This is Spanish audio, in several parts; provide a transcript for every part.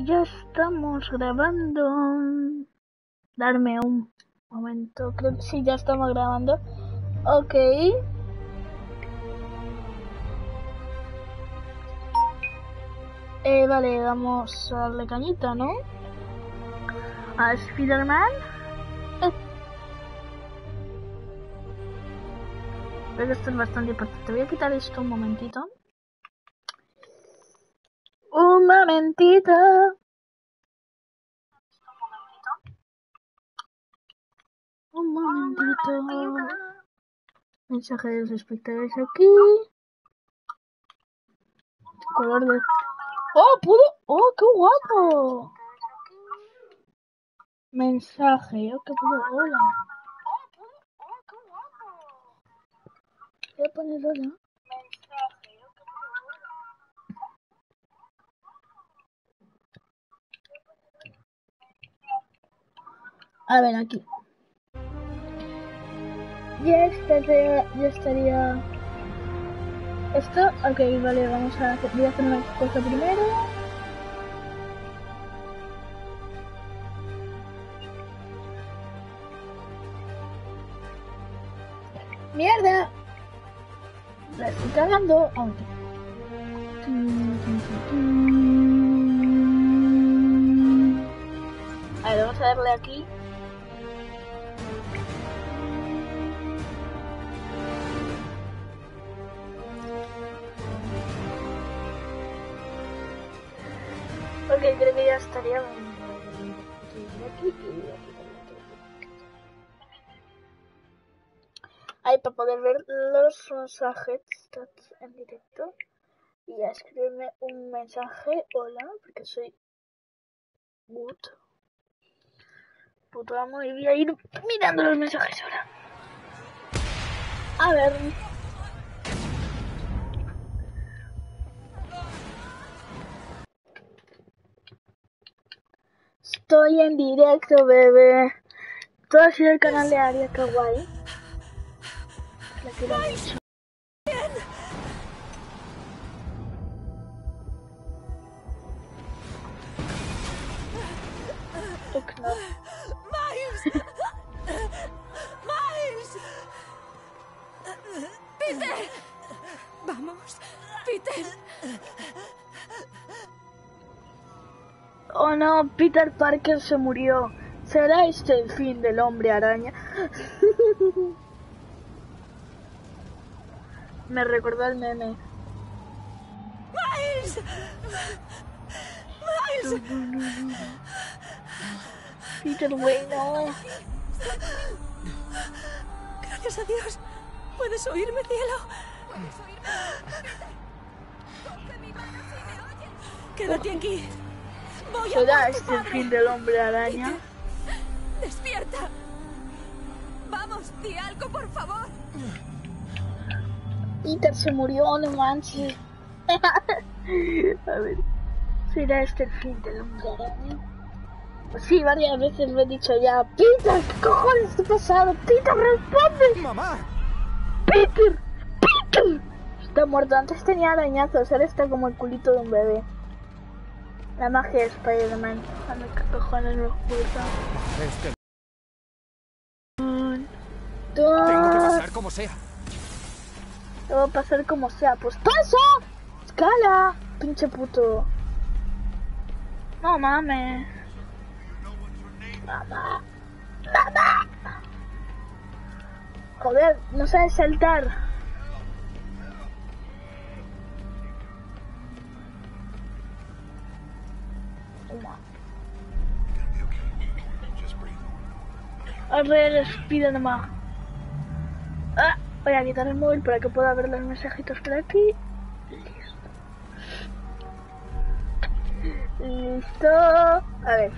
Ya estamos grabando. Darme un momento. Creo que sí, ya estamos grabando. Ok. Vale, vamos a darle cañita, ¿no? A Spider-Man. Creo que esto es bastante importante. Voy a quitar esto un momentito. Un momentito. Un momentito. Mensaje de los espectadores aquí. Color de... ¡Oh, pudo! ¡Oh, qué guapo! Mensaje. ¡Oh, qué pudo! ¡Hola! Voy a poner hola. A ver, aquí. Ya estaría... Esto, ok, vale, vamos a hacer, voy a hacer una cosa primero. ¡Mierda! La estoy cagando. Oh, a ver, vamos a darle aquí. Ok, creo que ya estaría. Aquí. Ahí para poder ver los mensajes en directo. Y a escribirme un mensaje. Hola, porque soy good. Puto amo, y voy a ir mirando los mensajes ahora. A ver. Estoy en directo, bebé. Todo ha sido el canal de Aria Kawaii. La quiero mucho. ¡Miles! ¡Miles! ¡Peter! ¡Vamos! ¡Peter! Oh no, Peter Parker se murió. ¿Será este el fin del hombre araña? Me recordó el meme. ¡Miles! ¡Miles! No. Peter, bueno. Gracias a Dios. ¿Puedes oírme, cielo? Quédate aquí. Voy a ¿Será por tu este el padre. fin del hombre araña? Peter, despierta. Vamos, di algo, por favor. Peter se murió, no manches. A ver, ¿será este el fin del hombre araña? Pues sí, varias veces lo he dicho ya. Peter, ¿qué cojones te ha pasado? Peter, responde. ¡Mamá! Peter, Peter. Está muerto. Antes tenía arañazos, ahora está como el culito de un bebé. La magia de Spider-Man. A mí qué cojones me gusta. Tengo que pasar como sea. Te va a pasar como sea. ¡Pues pasa! ¡Escala! Pinche puto. No mames. Mamá. Mamá. Joder, no sabes saltar. Alrededor Spider-Man. Ah, voy a quitar el móvil para que pueda ver los mensajitos por aquí. Listo. A ver.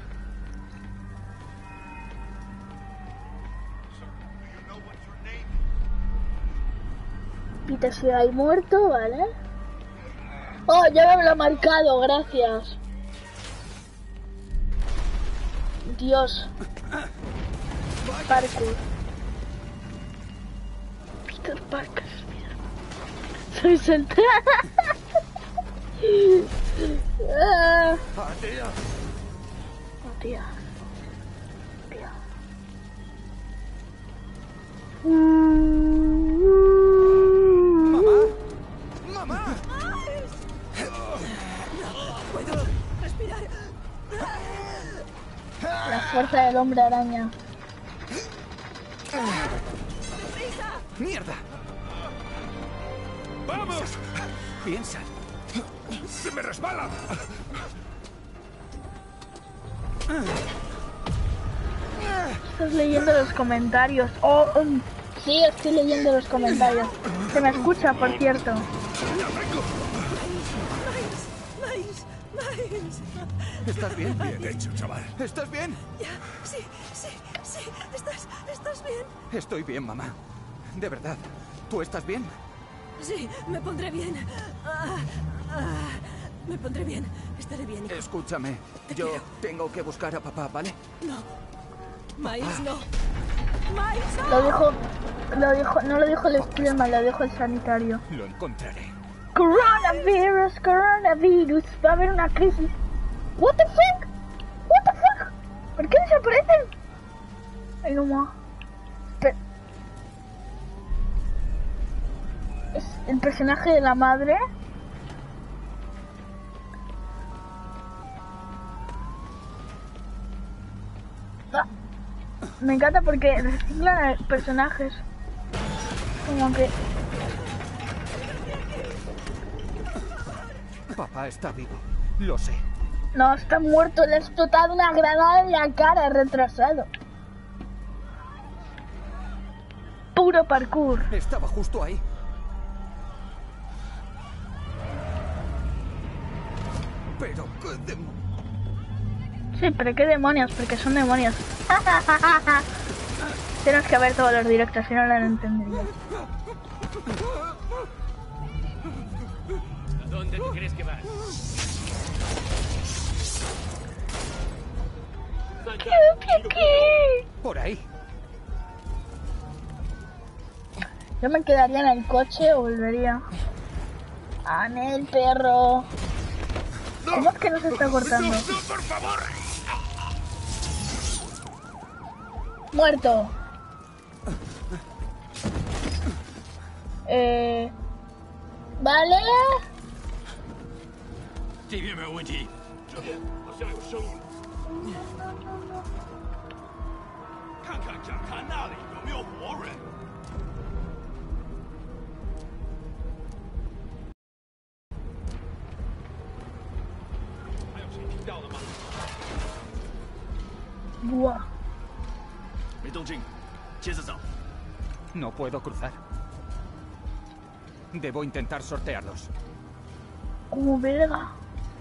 Peter se ha muerto, ¿vale? Oh, ya me lo ha marcado, gracias. Dios. Parkour. Peter Parker, mira. Soy sentada. ¡Adiós! Hostia. Hostia. ¡Mamá! ¡Mamá! No puedo respirar. La fuerza del hombre araña. ¡Mierda! ¡Vamos! Piensa. ¡Se me resbala! Estás leyendo los comentarios. Oh, sí, estoy leyendo los comentarios. Se me escucha, por cierto. Miles. ¿Estás bien? Bien hecho, chaval. ¿Estás bien? Ya, sí. ¿Estás bien? Estoy bien, mamá. De verdad. ¿Tú estás bien? Sí, me pondré bien. Me pondré bien. Estaré bien, hijo. Escúchame. Yo quiero. tengo que buscar a papá, ¿vale? No. Miles, no. Miles, no. No lo dijo el Spiderman, lo dijo el sanitario. Lo encontraré. Coronavirus. Va a haber una crisis. What the fuck? ¿Por qué desaparecen? Ay, no más. Es el personaje de la madre. Ah, me encanta porque reciclan personajes. Como que... Papá está vivo. Lo sé. No, está muerto. Le ha explotado una granada en la cara, retrasado. Puro parkour. Estaba justo ahí. Pero qué Sí, pero qué demonios, porque son demonios. Tienes que ver todos los directos, si no lo entenderías. ¿A dónde te crees que vas? Por ahí. Yo me quedaría en el coche o volvería. ¡Anel, perro! ¿Cómo es que no se está cortando? ¡No, por favor! ¡Muerto! ¿Vale? 这边没有问题，这边好像有声音。看看甲龛那里有没有活人。还有谁听到了吗？ Buah. 没动静，接着找。 No puedo cruzar. Debo intentar sortearlos. Como verga.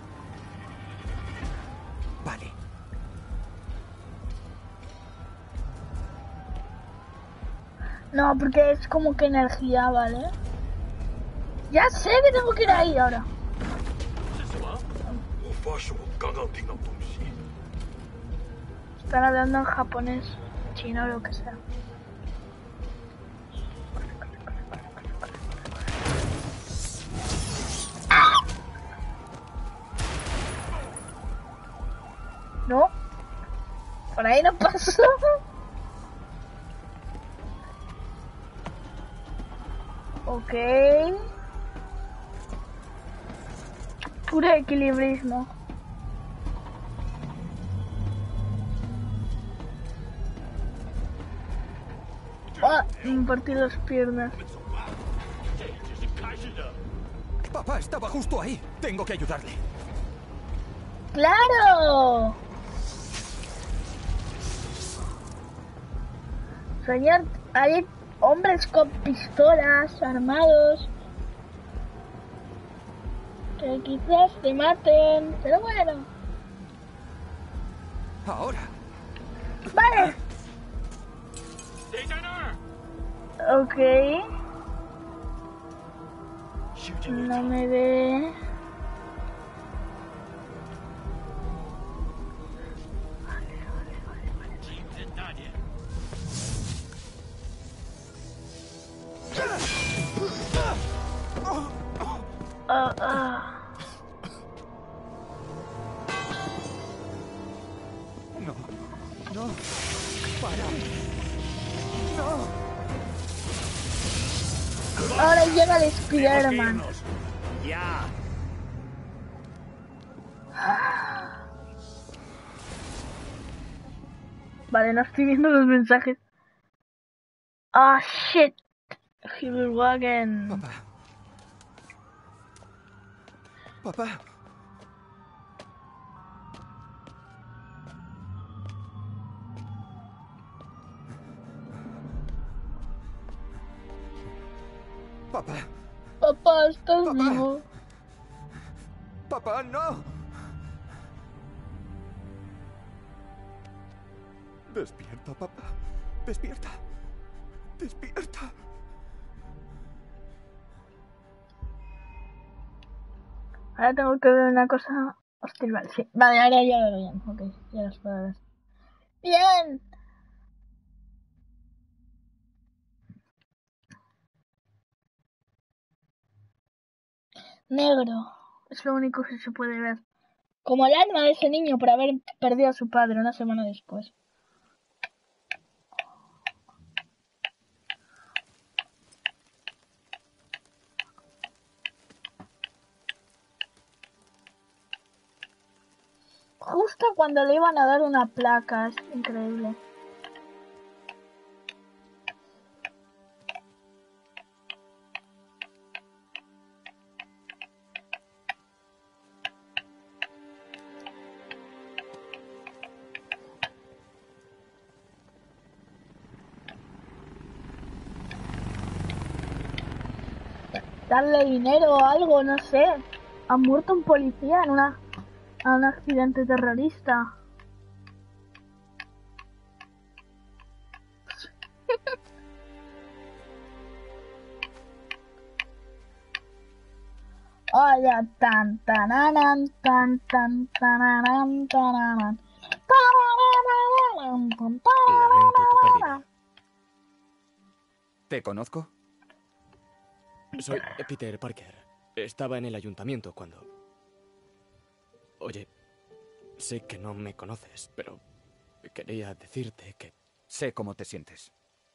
Vale. No, porque es como que energía, ¿vale? Ya sé que tengo que ir ahí ahora. 是什么？我发誓，我刚刚听到东西。 Están hablando en japonés, chino, lo que sea. No, por ahí no pasó. Ok. Puro equilibrismo. Ah, me partí las piernas. 这只是开始的。 Papá estaba justo ahí. Tengo que ayudarle. ¡Claro! Señor, hay hombres con pistolas armados que quizás te maten, pero bueno. Ahora. Vale. 谁在那儿？ Ok, 修建队 no 长， me ve. Vale, vale, vale, vale. 声音再大点。 para. No. Ahora llega el Spider-Man. Ya. Vale, no estoy viendo los mensajes. Ah, shit. Wagen. Papá. Papá. Papá. Papá, ¿estás Papá. vivo? Papá, no. Despierta, papá. Despierta. Despierta. Ahora tengo que ver una cosa. Hostia, vale, sí. Vale, ahora ya lo veo bien. Ok, ya las puedo ver. ¡Bien! Negro. Es lo único que se puede ver. Como el alma de ese niño por haber perdido a su padre una semana después. Justo cuando le iban a dar una placa. Es increíble. Darle dinero o algo, no sé. Ha muerto un policía en un accidente terrorista. Oh, ya, tan, tananan, tan, tan, tananan, tananan. Lamento tu pérdida. ¿Te conozco? Soy Peter Parker. Estaba en el ayuntamiento cuando... Oye, sé que no me conoces, pero quería decirte que... Sé cómo te sientes.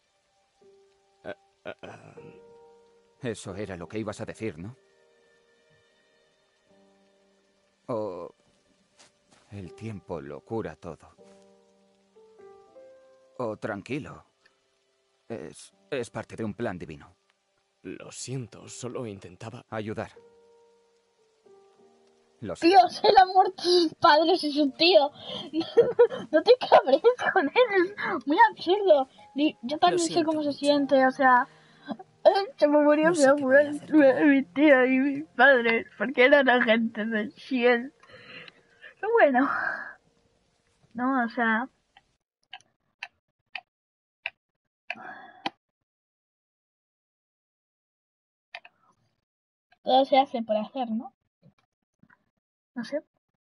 Eso era lo que ibas a decir, ¿no? O... el tiempo lo cura todo. O tranquilo. Es parte de un plan divino. Lo siento, solo intentaba... Ayudar. Lo sé. Tío, se le han muerto sus padres y su tío. No te cabres con él, es muy absurdo. Yo también sé cómo se siente, o sea... Se me murió No sé qué voy a hacer. mi tío y mi padre, porque eran agentes del S.H.I.E.L.D. Pero bueno. No, o sea... Todo se hace por hacer, ¿no? No sé.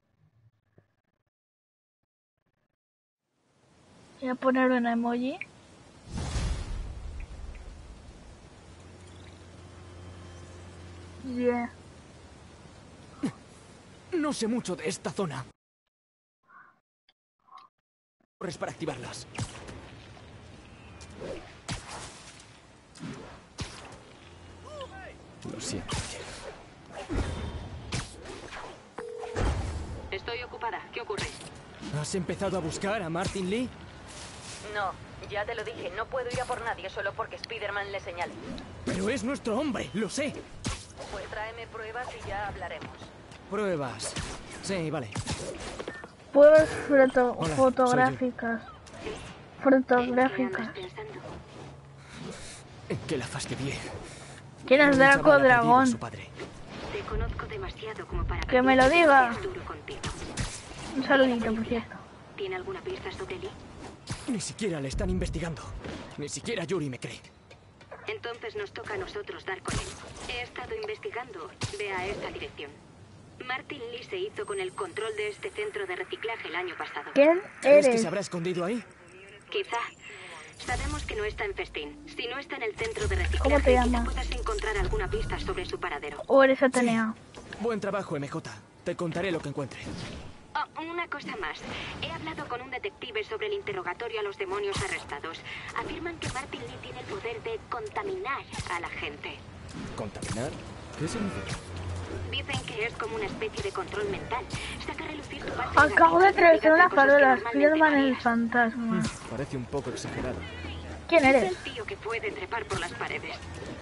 Voy a poner un emoji. Yeah. No sé mucho de esta zona. Corres para activarlas. Lo siento. Estoy ocupada. ¿Qué ocurre? ¿Has empezado a buscar a Martin Lee? No, ya te lo dije. No puedo ir a por nadie solo porque Spider-Man le señale. Pero es nuestro hombre, lo sé. Pues tráeme pruebas y ya hablaremos. Pruebas. Sí, vale. Pruebas Hola, fotográficas. Fotográficas. En que la fastidié. ¿Quién es Draco Dragón? Su padre. Te conozco demasiado como para Que me lo diga. seas duro contigo. Un saludito, por cierto. ¿Tiene alguna pista sobre Lee? Ni siquiera le están investigando. Ni siquiera Yuri me cree. Entonces nos toca a nosotros dar con él. He estado investigando. Ve a esta dirección. Martin Lee se hizo con el control de este centro de reciclaje el año pasado. ¿Quién ¿Crees que eres? se habrá escondido ahí? Quizá. Sabemos que no está en Festín. Si no está en el centro de ¿Cómo te reciclaje, quizá llamas? puedas encontrar alguna pista sobre su paradero. ¿O eres Atenea? Buen trabajo, MJ. Te contaré lo que encuentre. Una cosa más. He hablado con un detective sobre el interrogatorio a los demonios arrestados. Afirman que Martin Lee tiene el poder de contaminar a la gente. ¿Contaminar? ¿Qué significa? Dicen que es como una especie de control mental. Saca a relucir tu parte Acabo de negativa y atravesar una explicarte cosas que farola. normalmente Spiderman no el harías. fantasma. Parece un poco exagerado. ¿Quién Es eres? el tío que puede trepar por las paredes.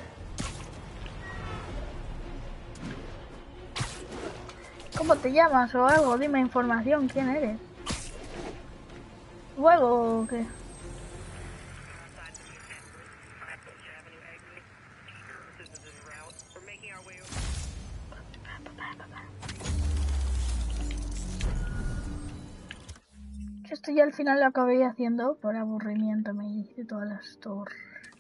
¿Cómo te llamas o algo? Dime información. ¿Quién eres? ¿Juego o qué? Esto ya al final lo acabé haciendo por aburrimiento. Me hice todas las torres.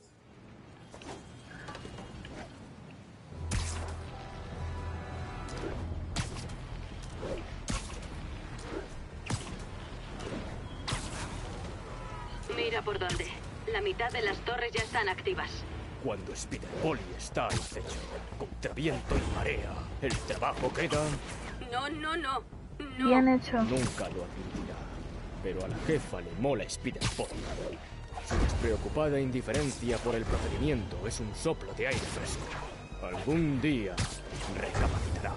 Mira por dónde. La mitad de las torres ya están activas. Cuando Spider Polly está al acecho, contra viento y marea, el trabajo queda... No, no, no. No. Bien hecho. Nunca lo admitirá. Pero a la jefa le mola Spider Polly. Su despreocupada indiferencia por el procedimiento es un soplo de aire fresco. Algún día recapacitará.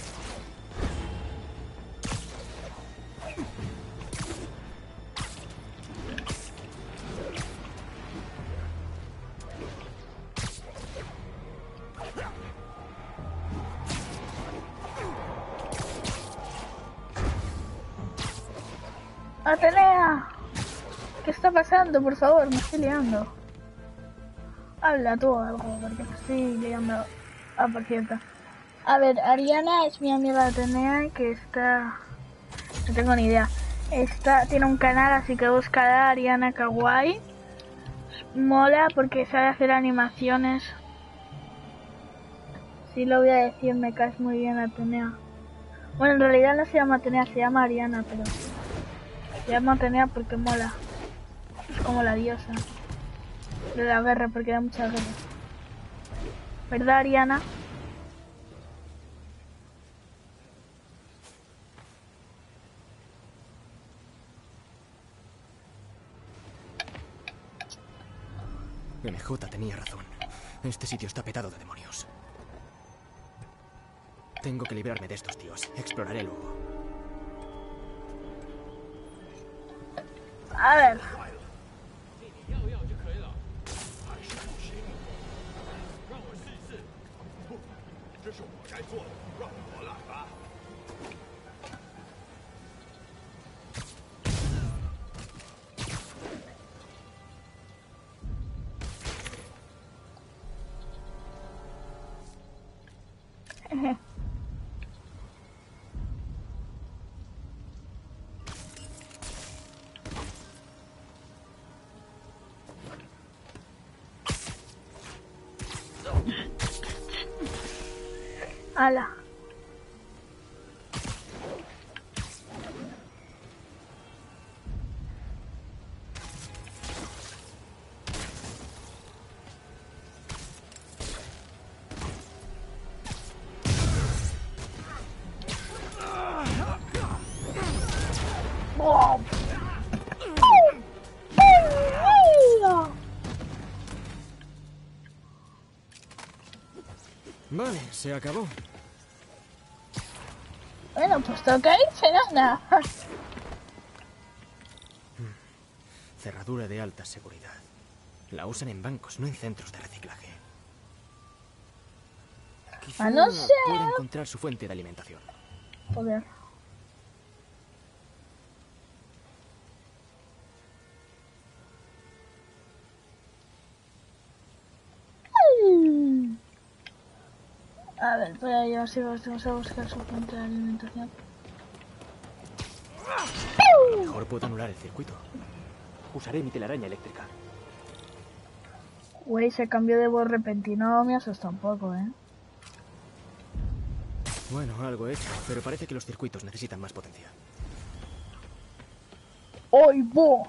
Atenea, ¿qué está pasando? Por favor, me estoy liando. Habla tú algo, porque me estoy liando. Ah, por cierto. A ver, Ariana es mi amiga Atenea que está... No tengo ni idea. Tiene un canal, así que buscará Ariana Kawaii. Mola porque sabe hacer animaciones. Sí lo voy a decir, me caes muy bien Atenea. Bueno, en realidad no se llama Atenea, se llama Ariana, pero... Se llama Atenea porque mola. Es como la diosa de la guerra, porque da mucha guerra. ¿Verdad, Ariana? MJ tenía razón. Este sitio está petado de demonios. Tengo que librarme de estos tíos. Exploraré luego. A ver. Ala. Vale, se acabó. Bueno, pues toca irse, nada. Cerradura de alta seguridad. La usan en bancos, no en centros de reciclaje. Quizá No sé. pueda encontrar su fuente de alimentación. Joder. A ver, voy a llevar si vamos a buscar su fuente de alimentación. Mejor puedo anular el circuito. Usaré mi telaraña eléctrica. Güey, se cambió de voz repentino, me asusta un poco, ¿eh? Bueno, algo he hecho, pero parece que los circuitos necesitan más potencia. ¡Ay, bo!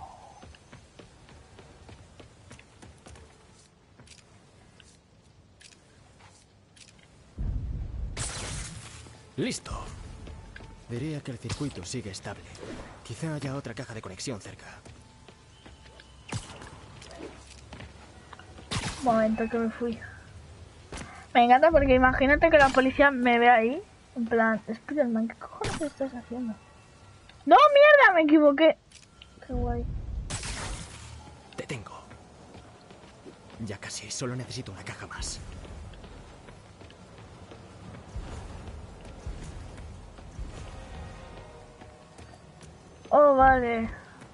¡Listo! Diría que el circuito sigue estable. Quizá haya otra caja de conexión cerca. Un momento que me fui. Me encanta porque imagínate que la policía me ve ahí. En plan, Spiderman, ¿qué cojones estás haciendo? ¡No, mierda! Me equivoqué. Qué guay. Te tengo. Ya casi, solo necesito una caja más. Oh, vale.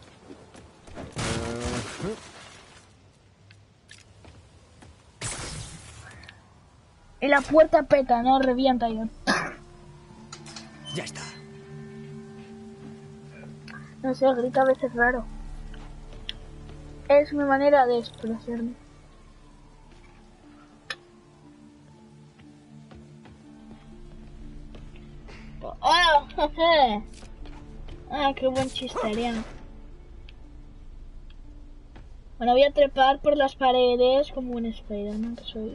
Y la puerta peta, ¿no? Revienta y... Ya está. No sé, grita a veces raro. Es mi manera de expresarme. ¡Oh! Ah, qué buen chistería. Bueno, voy a trepar por las paredes como un Spider-Man que soy.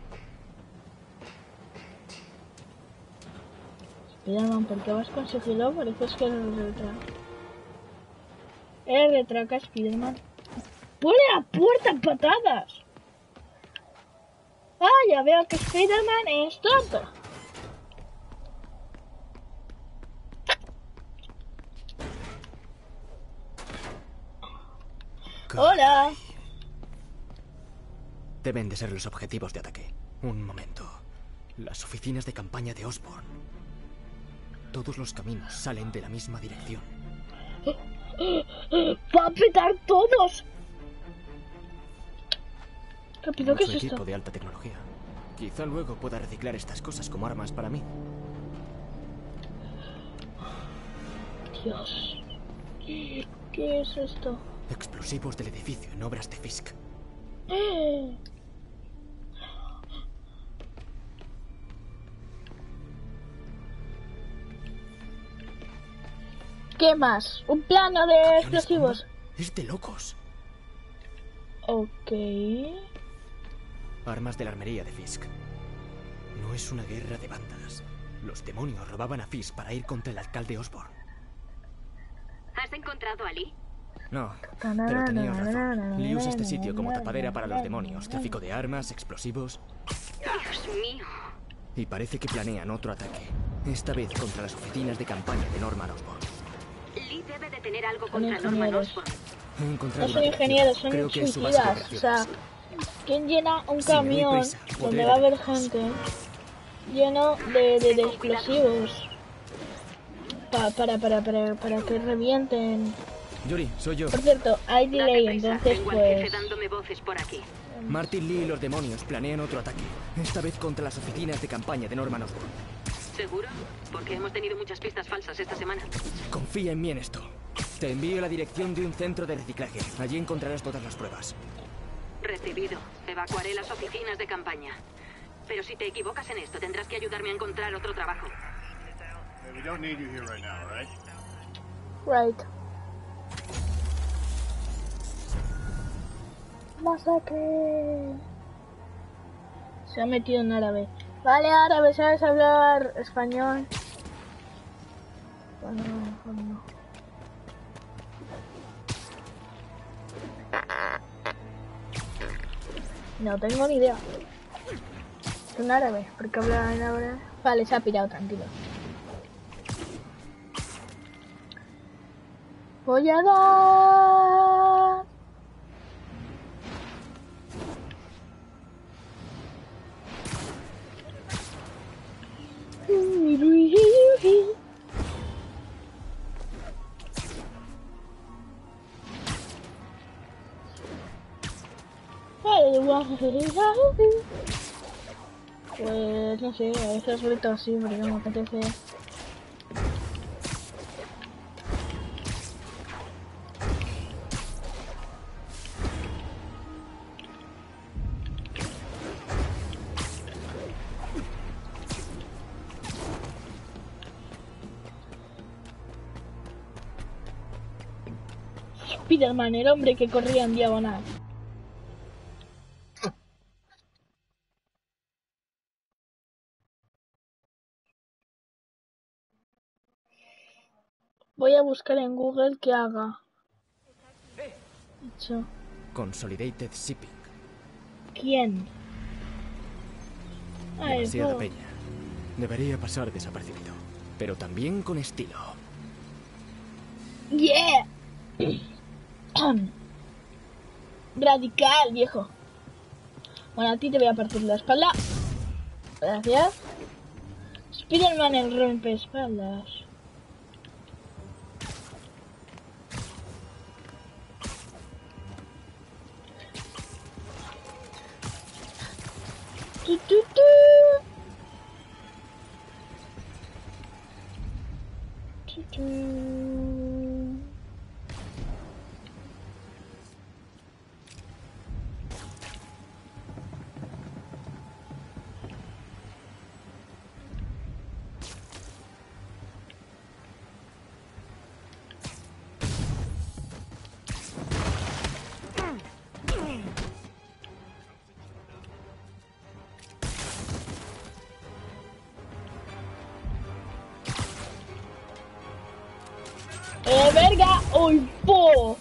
Spider-Man, ¿por qué vas con sigilo? Pareces que eres retraca. Eres retraca, Spider-Man. ¡Pone la puerta en patadas! Ah, ya veo que Spider-Man es tonto. ¡Hola! Deben de ser los objetivos de ataque. Un momento. Las oficinas de campaña de Osborn. Todos los caminos salen de la misma dirección. ¡Va a petar todos! Rápido, ¿qué es Mucho esto? equipo de alta tecnología. Quizá luego pueda reciclar estas cosas como armas para mí. Dios. ¿Qué es esto? Explosivos del edificio en obras de Fisk. ¿Qué más? ¿Un plano de ¿Camiones explosivos? bomba? Es de locos. Ok. Armas de la armería de Fisk. No es una guerra de bandas. Los demonios robaban a Fisk para ir contra el alcalde Osborn. ¿Has encontrado a Lee? No, pero tenía razón. Lee usa este sitio como tapadera para los demonios. Tráfico de armas, explosivos. Dios mío. Y parece que planean otro ataque. Esta vez contra las oficinas de campaña de Norman Osborn. Lee debe de tener algo Son contra Norman ingenieros. Osborn. He No encontrado son una ingenieros, son Creo que es su base de suicidas. O sea, operaciones. ¿quién llena un Si me doy camión prisa, podré donde va a haber detenerlos. gente lleno de explosivos? Para que revienten. Yuri, soy yo. Por cierto, hay Date delay, prisa, entonces tengo al jefe pues... dándome voces por aquí. Martin Lee y los demonios planean otro ataque. Esta vez contra las oficinas de campaña de Norman Osborn. ¿Seguro? Porque hemos tenido muchas pistas falsas esta semana. Confía en mí en esto. Te envío la dirección de un centro de reciclaje. Allí encontrarás todas las pruebas. Recibido. Evacuaré las oficinas de campaña. Pero si te equivocas en esto, tendrás que ayudarme a encontrar otro trabajo. We don't need you here right now, all right? Right. Masacre. Se ha metido en árabe. Vale, árabe, ¿sabes hablar español? Bueno, mejor no. No tengo ni idea. Es un árabe, porque habla en árabe. Vale, se ha pirado, tranquilo. Voy a dar. Pues no sé, a veces grito así porque me apetece. Spiderman, el hombre que corría en diagonal. Voy a buscar en Google que haga. Hecho. Consolidated Shipping. ¿Quién? Ah, el Demasiada juego. peña. Debería pasar desapercibido, pero también con estilo. Yeah. Radical, viejo. Bueno, a ti te voy a partir la espalda. Gracias. Spider-Man el rompeespaldas. Tu, tu, tu. Tu, tu. Verga, uy, po.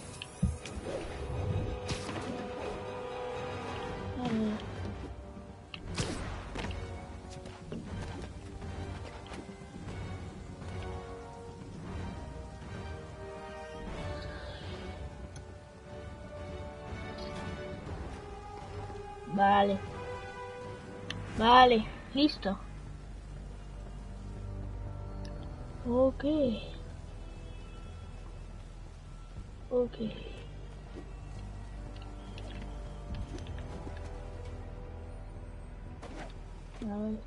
Vale. Vale, listo. Ok. Ok. A ver.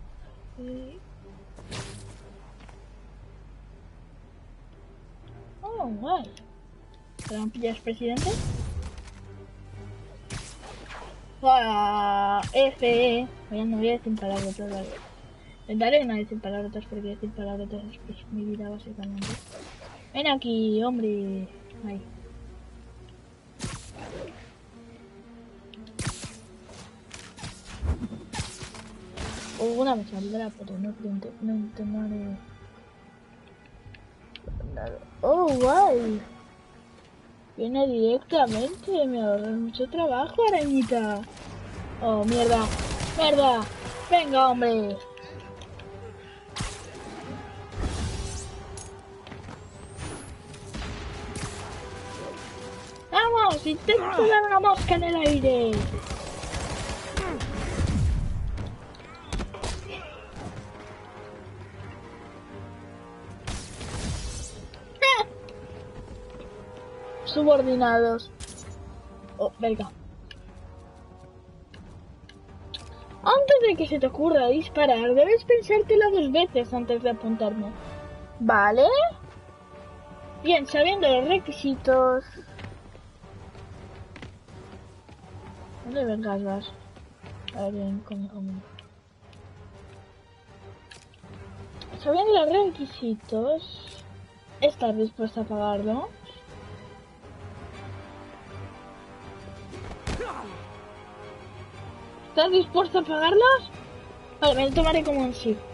Oh, guay. ¿Trampillas, presidente? F. Oye, no voy a decir palabrotas, vale. Intentaré no decir palabrotas porque decir palabrotas es pues, mi vida, básicamente. Ven aquí, hombre. Ahí. Una me saldrá, pero no intentaré. Oh, guay. Viene directamente, me ahorra mucho trabajo, arañita. Oh, mierda. Mierda. Venga, hombre. Vamos, intento dar una mosca en el aire. Subordinados. Oh, venga. Antes de que se te ocurra disparar, debes pensártelo 2 veces antes de apuntarme. ¿Vale? Bien, sabiendo los requisitos... ¿Dónde vengas vas? A ver, ven conmigo. Sabiendo los requisitos... ¿Estás dispuesta a pagarlo? ¿Estás dispuesto a pagarlos? Vale, me lo tomaré como un sí.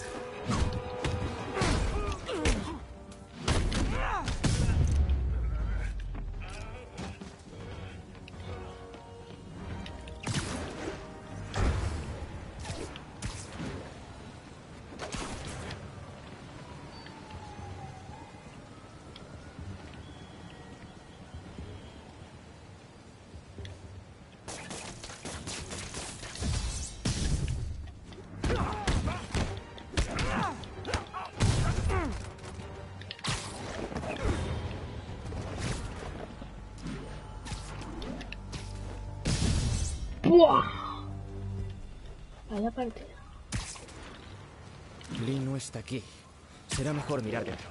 ¡Buah! Vaya partida. Lee no está aquí. Será mejor mirar dentro.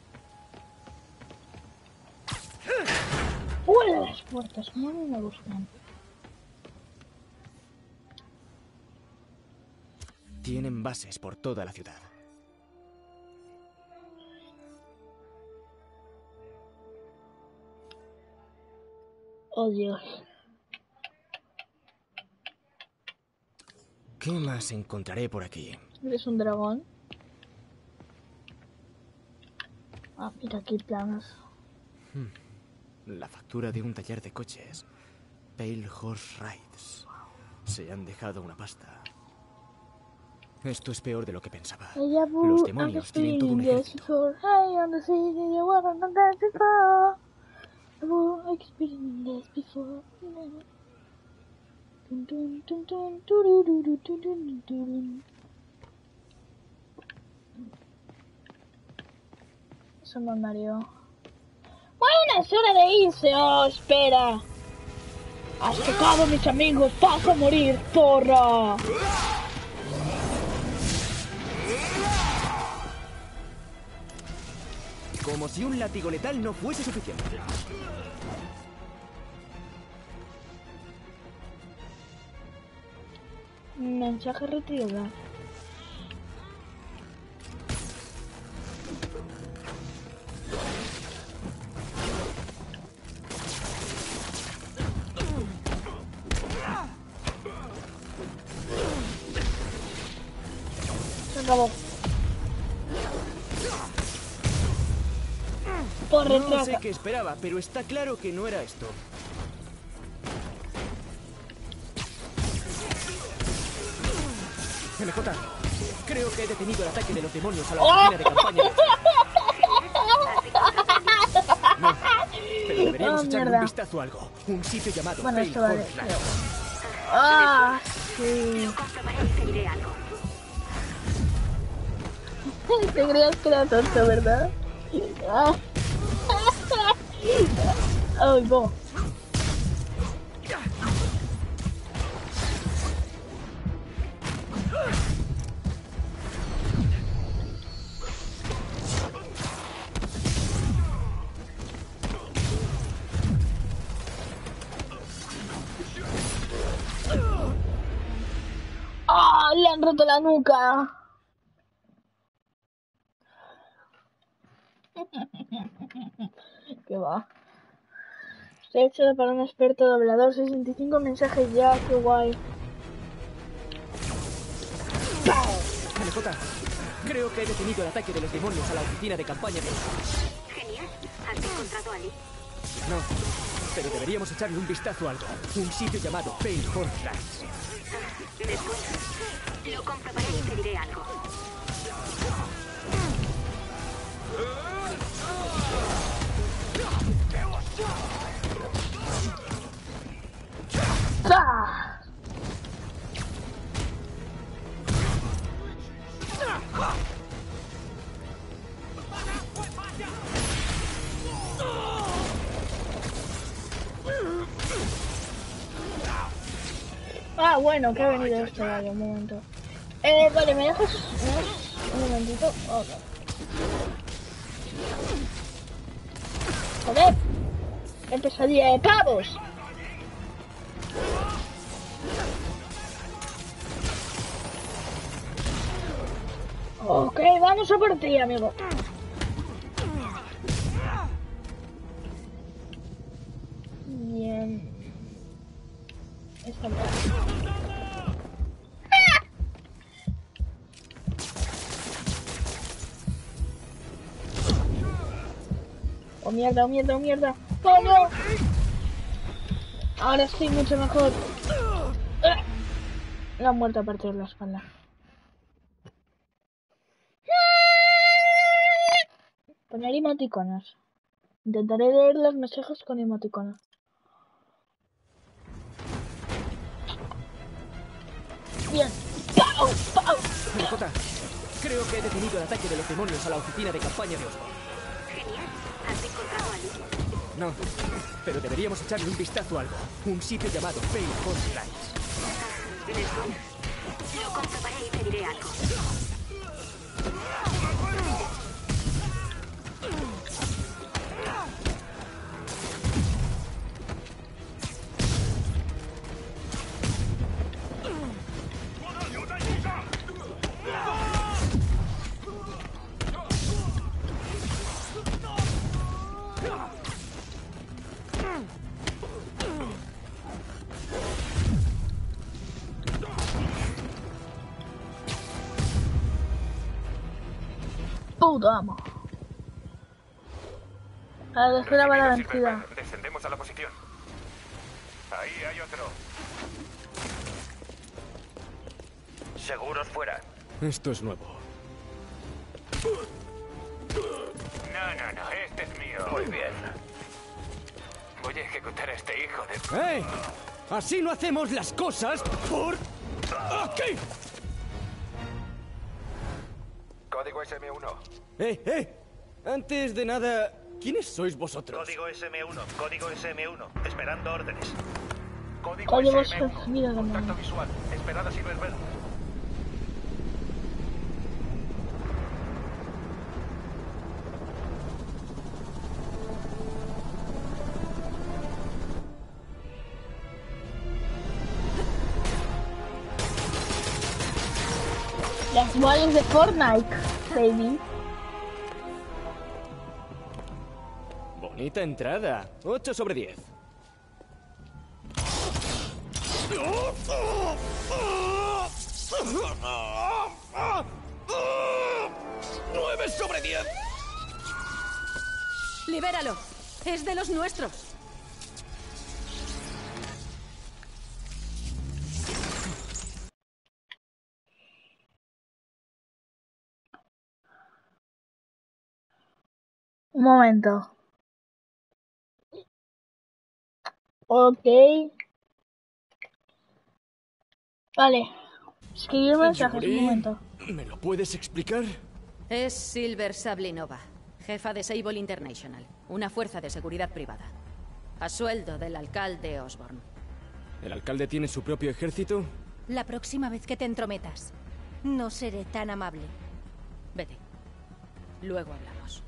¡Fuera de las puertas! No me gustan. Tienen bases por toda la ciudad. Oh, Dios. ¿Qué más encontraré por aquí? ¿Eres un dragón? Ah, mira aquí planos. La factura de un taller de coches. Pale Horse Rides. Se han dejado una pasta. Esto es peor de lo que pensaba. Los demonios tienen todo un ejército. Eso me mareó. Bueno, es hora de irse. Oh, espera. Has tocado, mis amigos. Vas a morir, porra. Como si un látigo letal no fuese suficiente. Mensaje retirado. Se acabó. Por No retraso. sé qué esperaba, pero está claro que no era esto. MJ, creo que he detenido el ataque de los demonios a la oficina de campaña. No, pero deberíamos echarle un vistazo a algo. Un sitio llamado Bueno, Pale esto vale. Horse Rides. Ah, sí. Lo comprobaré y te diré algo. Te creías que era tonto, ¿verdad? Ah. Ay, bo. ¡Ah! Le han roto la nuca. ¿Qué va? Estoy hecho para un experto doblador. 65 mensajes ya, qué guay. MJ, creo que he detenido el ataque de los demonios a la oficina de campaña. Genial. ¿Has encontrado a Lee? No, pero deberíamos echarle un vistazo a algo. Un sitio llamado Pale Horse Rides. Después. Lo comprobaré y te diré algo. ¡Ah! Ah, bueno, que ha venido este gallo, un momento. Vale, ¿me dejas un momentito? Ok. Joder, qué pesadilla de pavos. Ok, vamos a por ti, amigo. Bien. Está bien. Oh mierda, oh mierda, oh mierda. ¡Oh no! Ahora estoy mucho mejor. La han muerto a partir de la espalda. Poner emoticonos. Intentaré leer los mensajes con emoticonos. Bien. ¡Pau! ¡Pau! MJ, creo que he detenido el ataque de los demonios a la oficina de campaña de Osborn. Genial. ¿Has encontrado a Lee? No, pero deberíamos echarle un vistazo a algo. Un sitio llamado Pale Horse Rides. Después. Lo comprobaré y te diré algo. Puto amo. A la tercera bala Recibido, vencida. Silverberg. Descendemos a la posición. Ahí hay otro. Seguros fuera. Esto es nuevo. No, este es mío. Muy bien. Voy a ejecutar a este hijo de... ¡Eh! Así no hacemos las cosas por... aquí. Código SM1. Antes de nada, ¿quiénes sois vosotros? Código SM1. Código SM1. Esperando órdenes. Código SM1. recibido, Contacto visual. Esperada Silverberg. Las balas de Fortnite, baby. Bonita entrada. 8 sobre 10. 9 sobre 10. ¡Libéralo! ¡Es de los nuestros! Un momento. Ok. Vale. Escribir mensajes, un momento. ¿Me lo puedes explicar? Es Silver Sablinova, jefa de Sable International, una fuerza de seguridad privada. A sueldo del alcalde Osborn. ¿El alcalde tiene su propio ejército? La próxima vez que te entrometas, no seré tan amable. Vete. Luego hablamos.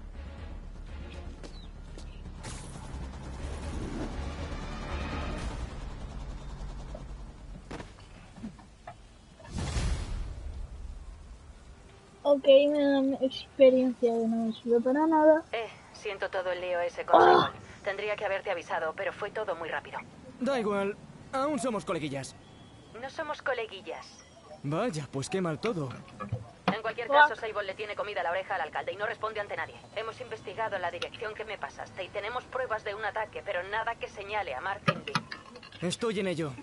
Ok, me dan experiencia de no me sirve para nada. Siento todo el lío ese con Sable. Tendría que haberte avisado, pero fue todo muy rápido. Da igual. Aún somos coleguillas. No somos coleguillas. Vaya, pues qué mal todo. En cualquier caso, Sable le tiene comida a la oreja al alcalde y no responde ante nadie. Hemos investigado la dirección que me pasaste y tenemos pruebas de un ataque, pero nada que señale a Martin Lee. Estoy en ello.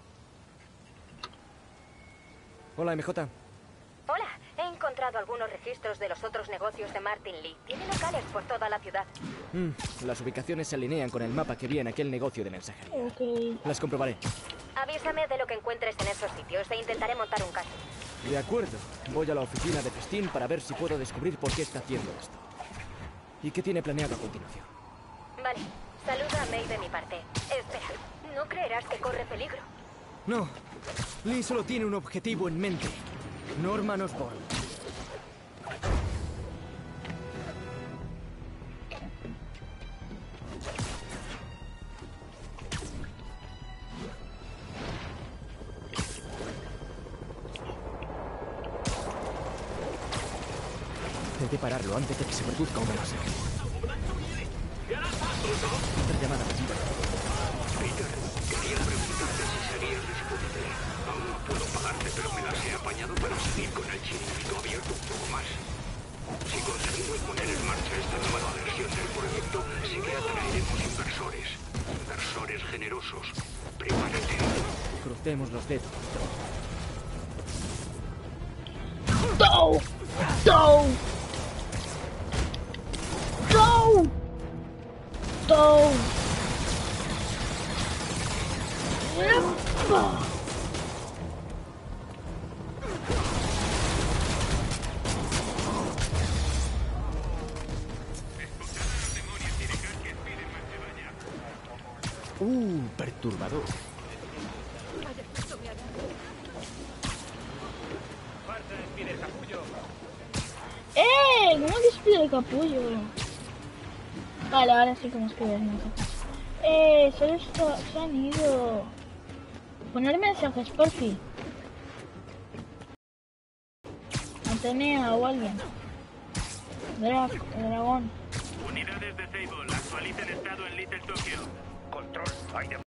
Hola, MJ. Hola, he encontrado algunos registros de los otros negocios de Martin Lee. Tiene locales por toda la ciudad. Las ubicaciones se alinean con el mapa que vi en aquel negocio de mensajería. Ok. Las comprobaré. Avísame de lo que encuentres en esos sitios e intentaré montar un caso. De acuerdo. Voy a la oficina de Festín para ver si puedo descubrir por qué está haciendo esto. ¿Y qué tiene planeado a continuación? Vale, saluda a May de mi parte. Espera, no creerás que corre peligro. No. Lee solo tiene un objetivo en mente. Norman Osborn. He de pararlo antes de que se produzca una masacre. Otra llamada perdida. Peter, quería preguntarte si serías disponible. Aún no puedo pagarte, pero me las he apañado para seguir con el chiringuito abierto un poco más. Si conseguimos poner en marcha esta nueva versión del proyecto, sí que atraeremos inversores. Inversores generosos. Prepárate. Crucemos los dedos. ¡Go! ¡Go! ¡Go! ¡Go! ¡Epa! Perturbador. ¿Cómo despide el capullo? Vale, ahora sí como escribir el mensaje. Solo se han ido. Poner mensajes, por fin. Atenea o alguien. Dragón. Unidades de Sable, actualicen estado en Little Tokyo. Control. Hay de...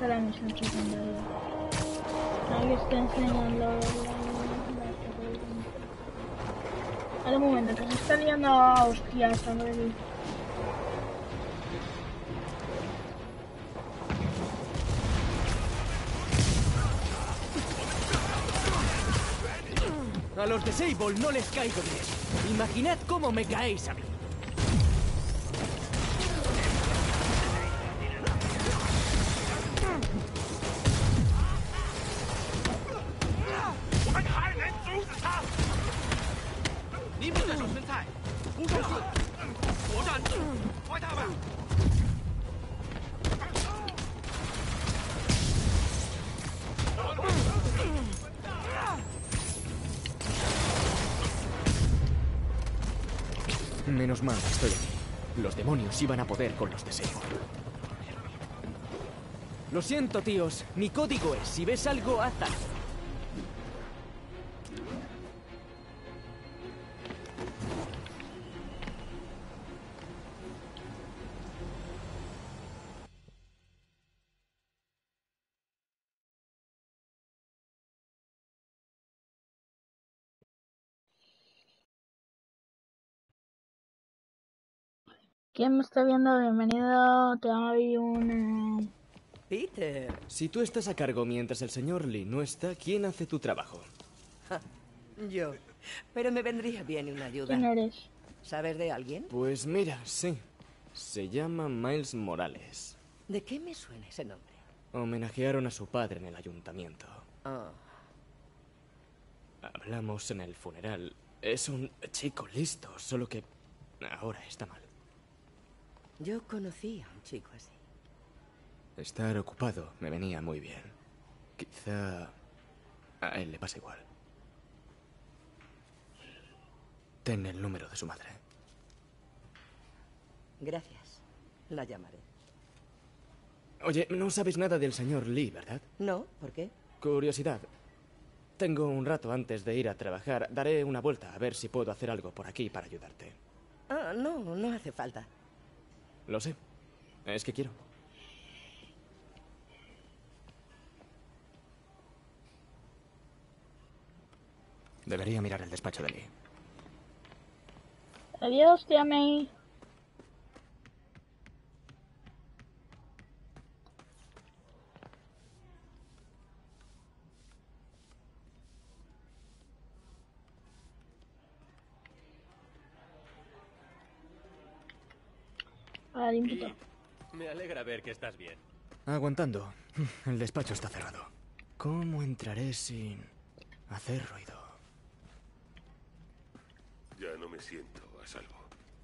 Esta es la misión secundaria. Ahí está enseñando. Ahora un momento, que se está liando a hostias, a ver. A los de Sable no les caigo bien. Imaginad cómo me caéis a mí. Menos mal que estoy aquí. Los demonios iban a poder con los de Sable. Lo siento, tíos. Mi código es, si ves algo, haz algo. ¿Quién me está viendo? Bienvenido. Te doy una... Peter. Si tú estás a cargo mientras el señor Lee no está, ¿quién hace tu trabajo? Yo. Pero me vendría bien una ayuda. ¿Quién eres? ¿Sabes de alguien? Pues mira, sí. Se llama Miles Morales. ¿De qué me suena ese nombre? Homenajearon a su padre en el ayuntamiento. Oh. Hablamos en el funeral. Es un chico listo, solo que ahora está mal. Yo conocí a un chico así. Estar ocupado me venía muy bien. Quizá a él le pasa igual. Ten el número de su madre. Gracias. La llamaré. Oye, no sabes nada del señor Lee, ¿verdad? No, ¿por qué? Curiosidad. Tengo un rato antes de ir a trabajar. Daré una vuelta a ver si puedo hacer algo por aquí para ayudarte. Ah, no hace falta. Lo sé. Es que quiero. Debería mirar el despacho de Lee. Adiós, tía May. Limpito. Me alegra ver que estás bien. Aguantando. El despacho está cerrado. ¿Cómo entraré sin hacer ruido? Ya no me siento a salvo.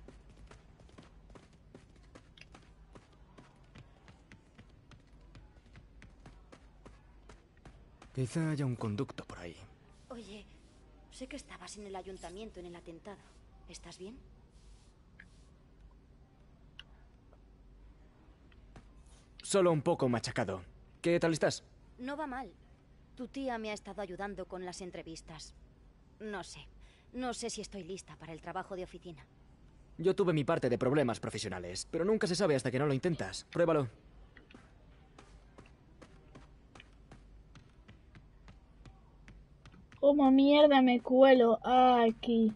Quizá haya un conducto por ahí. Oye, sé que estabas en el ayuntamiento en el atentado. ¿Estás bien? Solo un poco machacado. ¿Qué tal estás? No va mal. Tu tía me ha estado ayudando con las entrevistas. No sé si estoy lista para el trabajo de oficina. Yo tuve mi parte de problemas profesionales, pero nunca se sabe hasta que no lo intentas. Pruébalo. ¿Cómo mierda me cuelo aquí?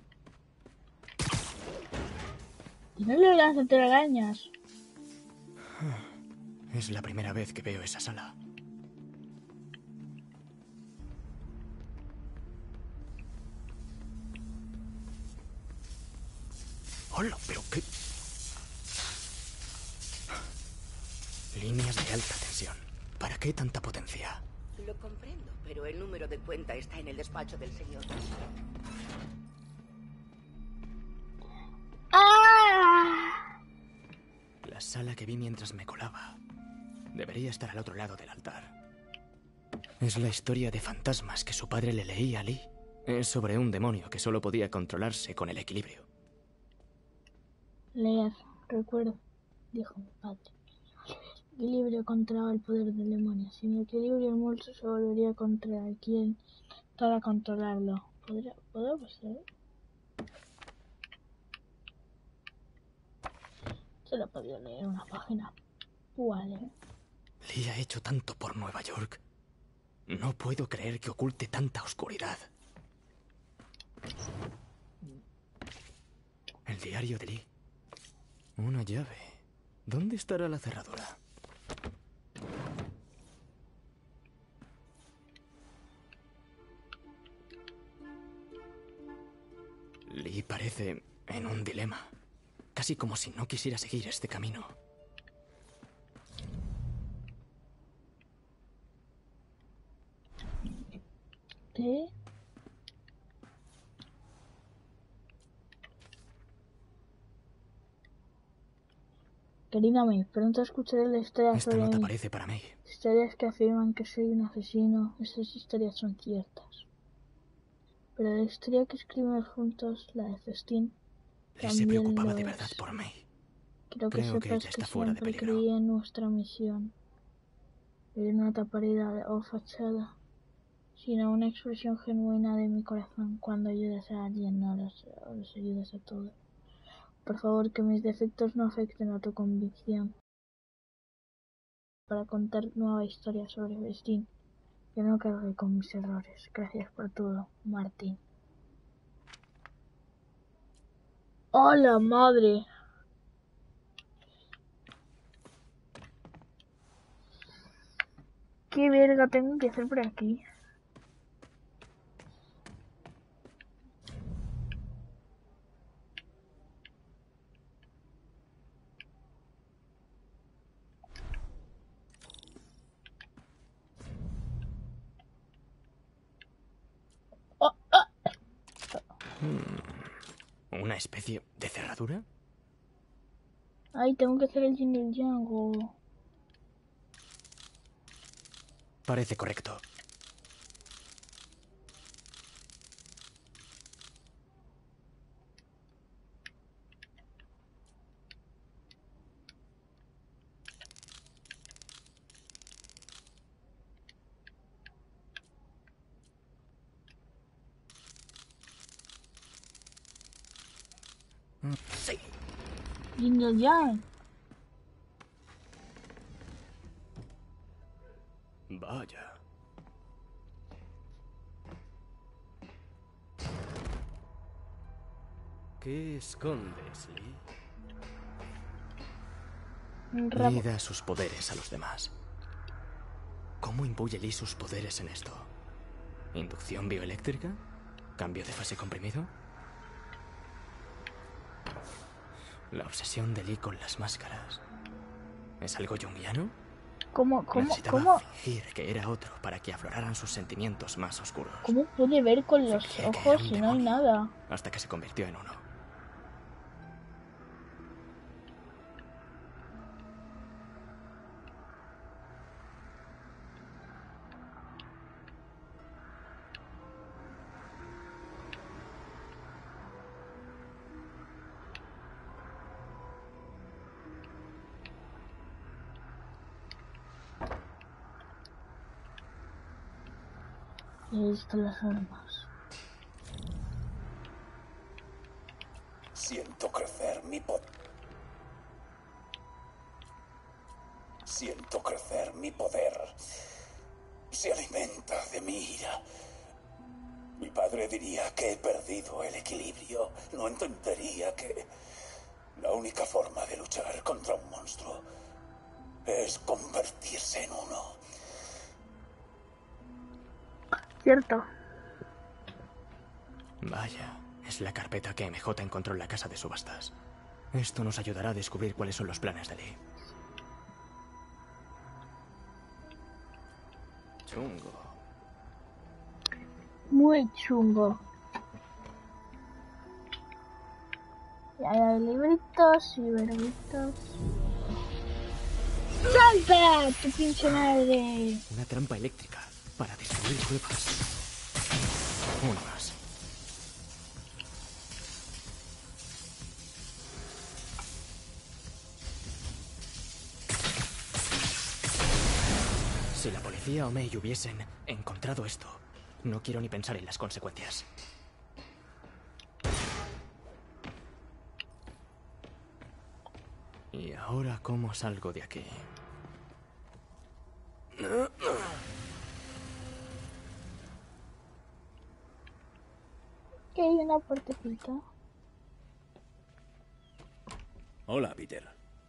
Y no le lanzan telarañas. Es la primera vez que veo esa sala. ¡Hola! ¿Pero qué? Líneas de alta tensión. ¿Para qué tanta potencia? Lo comprendo, pero el número de cuenta está en el despacho del señor. ¡Ah! La sala que vi mientras me colaba. Debería estar al otro lado del altar. Es la historia de fantasmas que su padre le leía a Lee. Es sobre un demonio que solo podía controlarse con el equilibrio. Leer, recuerdo, dijo mi padre. El equilibrio controlaba el poder del demonio. Sin equilibrio el monstruo se volvería contra quien para controlarlo. ¿Podemos ser? Solo podía leer una página. Vale. Lee ha hecho tanto por Nueva York. No puedo creer que oculte tanta oscuridad. El diario de Lee. Una llave. ¿Dónde estará la cerradura? Lee parece en un dilema. Casi como si no quisiera seguir este camino. ¿Qué? Querida May, pronto escucharé la historia Esta sobre nota mí. parece para May. Historias que afirman que soy un asesino. Esas historias son ciertas. Pero la historia que escribimos juntos, la de Festín, Lee se también preocupaba lo de verdad es. por May. Quiero que Creo que sepas ella que está fuera de siempre peligro. creí en nuestra misión. Pero no tapareda o fachada, sino una expresión genuina de mi corazón. Cuando ayudas a alguien, no los ayudas a todos. Por favor, que mis defectos no afecten a tu convicción. Para contar nueva historia sobre Festín, que no cargue con mis errores. Gracias por todo, Martín. ¡Hola, madre! ¿Qué verga tengo que hacer por aquí? ¿Una especie de cerradura? Ay, tengo que hacer el yin y el yang. Parece correcto. Sí. Yin y el yang. Vaya. ¿Qué escondes, Lee? Lee da sus poderes a los demás. ¿Cómo imbuye Lee sus poderes en esto? ¿Inducción bioeléctrica? ¿Cambio de fase comprimido? La obsesión de Lee con las máscaras. ¿Es algo junguiano? ¿Cómo Necesitaba fingir que era otro para que afloraran sus sentimientos más oscuros. ¿Cómo puede ver con los ojos si no hay nada? Hasta que se convirtió en uno. He visto las armas. Siento crecer mi poder. Siento crecer mi poder. Se alimenta de mi ira. Mi padre diría que he perdido el equilibrio. No entendería que la única forma de luchar contra un monstruo es convertirse en uno. Cierto. Vaya, es la carpeta que MJ encontró en la casa de subastas. Esto nos ayudará a descubrir cuáles son los planes de Lee. Chungo. Muy chungo. Y hay libritos y verbitos. ¡Salta! ¡Tu pinche madre! Una trampa eléctrica para destruir cuevas. Uno más. Si la policía o May hubiesen encontrado esto, no quiero ni pensar en las consecuencias. ¿Y ahora cómo salgo de aquí? puertecita. Hola, Peter.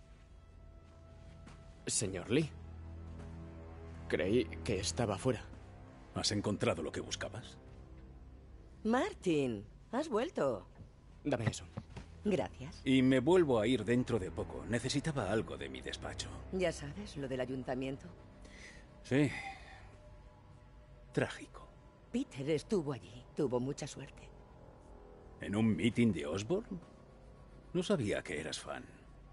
Señor Lee. Creí que estaba fuera. ¿Has encontrado lo que buscabas? Martin, has vuelto. Dame eso. Gracias. Y me vuelvo a ir dentro de poco. Necesitaba algo de mi despacho. Ya sabes, lo del ayuntamiento. Sí. Trágico. Peter estuvo allí. Tuvo mucha suerte. ¿En un meeting de Osborn? No sabía que eras fan.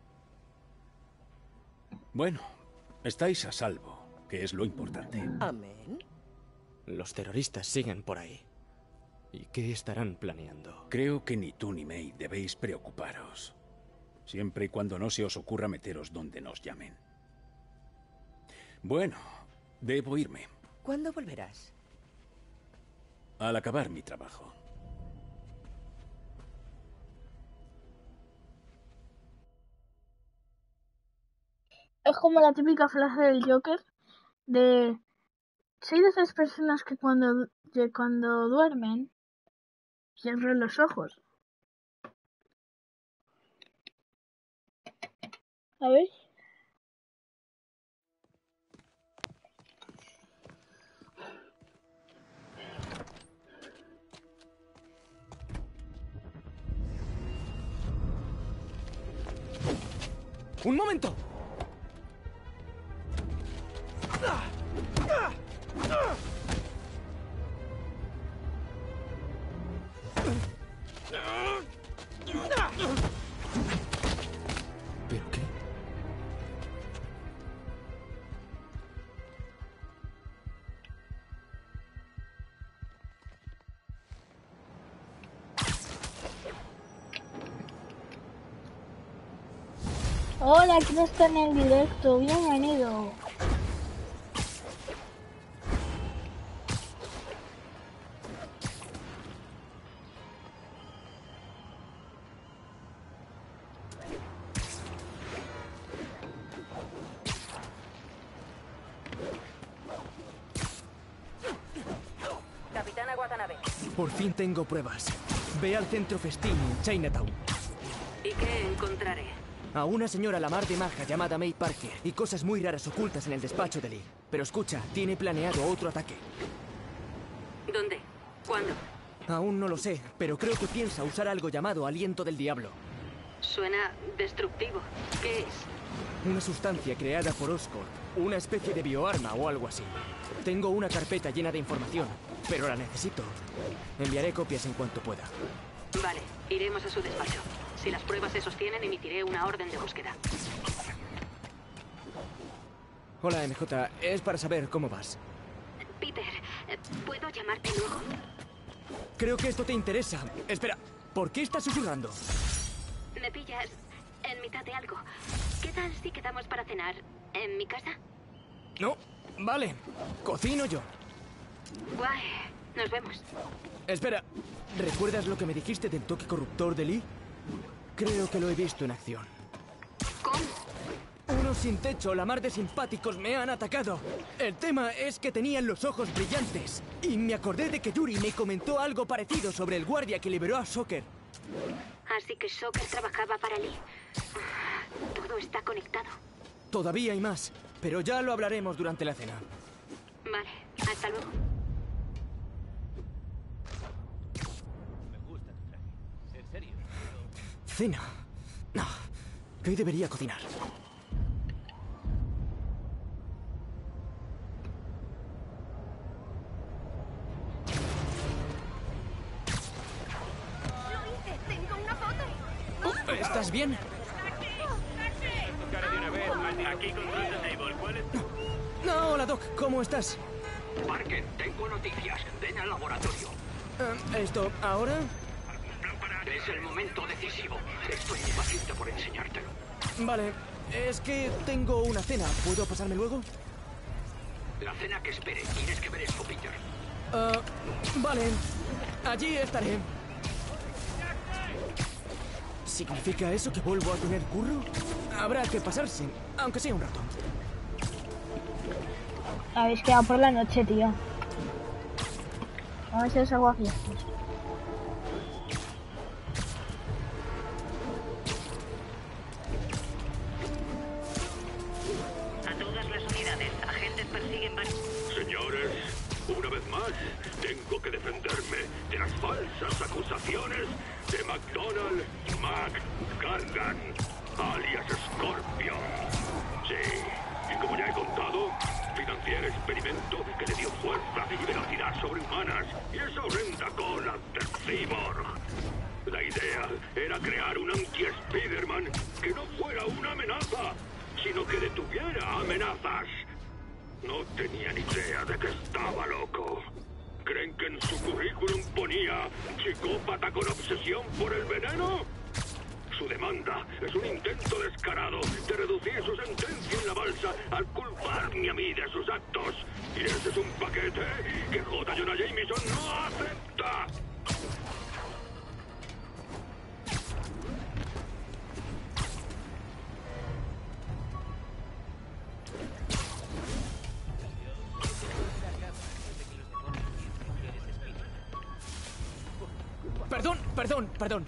Bueno, estáis a salvo, que es lo importante. Amén. Los terroristas siguen por ahí. ¿Y qué estarán planeando? Creo que ni tú ni May debéis preocuparos. Siempre y cuando no se os ocurra meteros donde nos llamen. Bueno, debo irme. ¿Cuándo volverás? Al acabar mi trabajo. Es como la típica frase del Joker de... Si hay de esas personas que cuando duermen cierran los ojos. A ver. ¡Un momento! ¿Pero qué? Hola, ¿quién está en el directo? Bienvenido. Capitana Watanabe. Por fin tengo pruebas. Ve al centro festín en Chinatown. ¿Y qué encontraré? A una señora la mar de maja llamada May Parker y cosas muy raras ocultas en el despacho de Lee. Pero escucha, tiene planeado otro ataque. ¿Dónde? ¿Cuándo? Aún no lo sé, pero creo que piensa usar algo llamado aliento del diablo. Suena destructivo. ¿Qué es? Una sustancia creada por Oscorp, una especie de bioarma o algo así. Tengo una carpeta llena de información, pero la necesito. Enviaré copias en cuanto pueda. Vale, iremos a su despacho. Si las pruebas se sostienen, emitiré una orden de búsqueda. Hola, MJ. Es para saber cómo vas. Peter, ¿puedo llamarte luego? Creo que esto te interesa. Espera, ¿por qué estás susurrando? Me pillas en mitad de algo. ¿Qué tal si quedamos para cenar en mi casa? No, vale. Cocino yo. Guay, nos vemos. Espera, ¿recuerdas lo que me dijiste del toque corruptor de Lee? Creo que lo he visto en acción. ¿Cómo? Unos sin techo, la mar de simpáticos, me han atacado. El tema es que tenían los ojos brillantes. Y me acordé de que Yuri me comentó algo parecido sobre el guardia que liberó a Shocker. Así que Shocker trabajaba para Lee. Todo está conectado. Todavía hay más, pero ya lo hablaremos durante la cena. Vale, hasta luego. ¿En serio? ¿Cena? No. ¿Qué debería cocinar? Tengo una foto. ¿Estás bien? Cara de una vez, aquí con Table. ¿Cuál es? No, hola Doc, ¿cómo estás? Parker, tengo noticias. Ven al laboratorio. ¿Esto ahora? Es el momento decisivo. Estoy impaciente por enseñártelo. Vale, es que tengo una cena. ¿Puedo pasarme luego? La cena que espere. Tienes que ver esto, Peter. Vale. Allí estaré. ¿Significa eso que vuelvo a tener curro? Habrá que pasarse, aunque sea un rato. Habéis quedado por la noche, tío. Vamos a hacer aguafiestas. sino que detuviera amenazas. No tenía ni idea de que estaba loco. ¿Creen que en su currículum ponía psicópata con obsesión por el veneno? Su demanda es un intento descarado de reducir su sentencia en la balsa al culparme a mí de sus actos. Y ese es un paquete que J. Jonah Jameson no acepta. Perdón.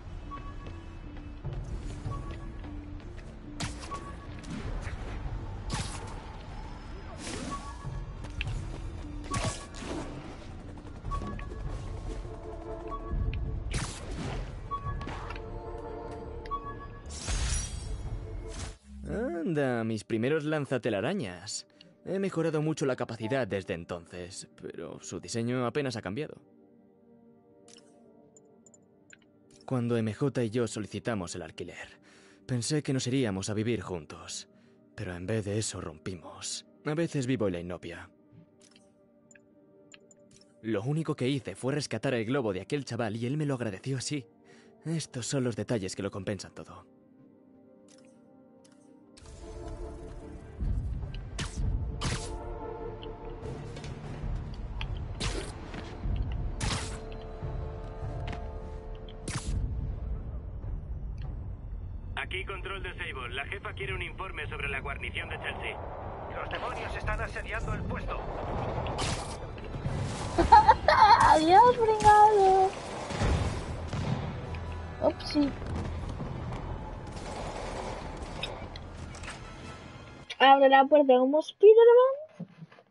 Anda, mis primeros lanzatelarañas. He mejorado mucho la capacidad desde entonces, pero su diseño apenas ha cambiado. Cuando MJ y yo solicitamos el alquiler, pensé que nos iríamos a vivir juntos, pero en vez de eso rompimos. A veces vivo en la inopia. Lo único que hice fue rescatar el globo de aquel chaval y él me lo agradeció así. Estos son los detalles que lo compensan todo. Aquí control de Sable. La jefa quiere un informe sobre la guarnición de Chelsea. Los demonios están asediando el puesto. Adiós, brigado. Upsi. Abre la puerta como Spider-Man.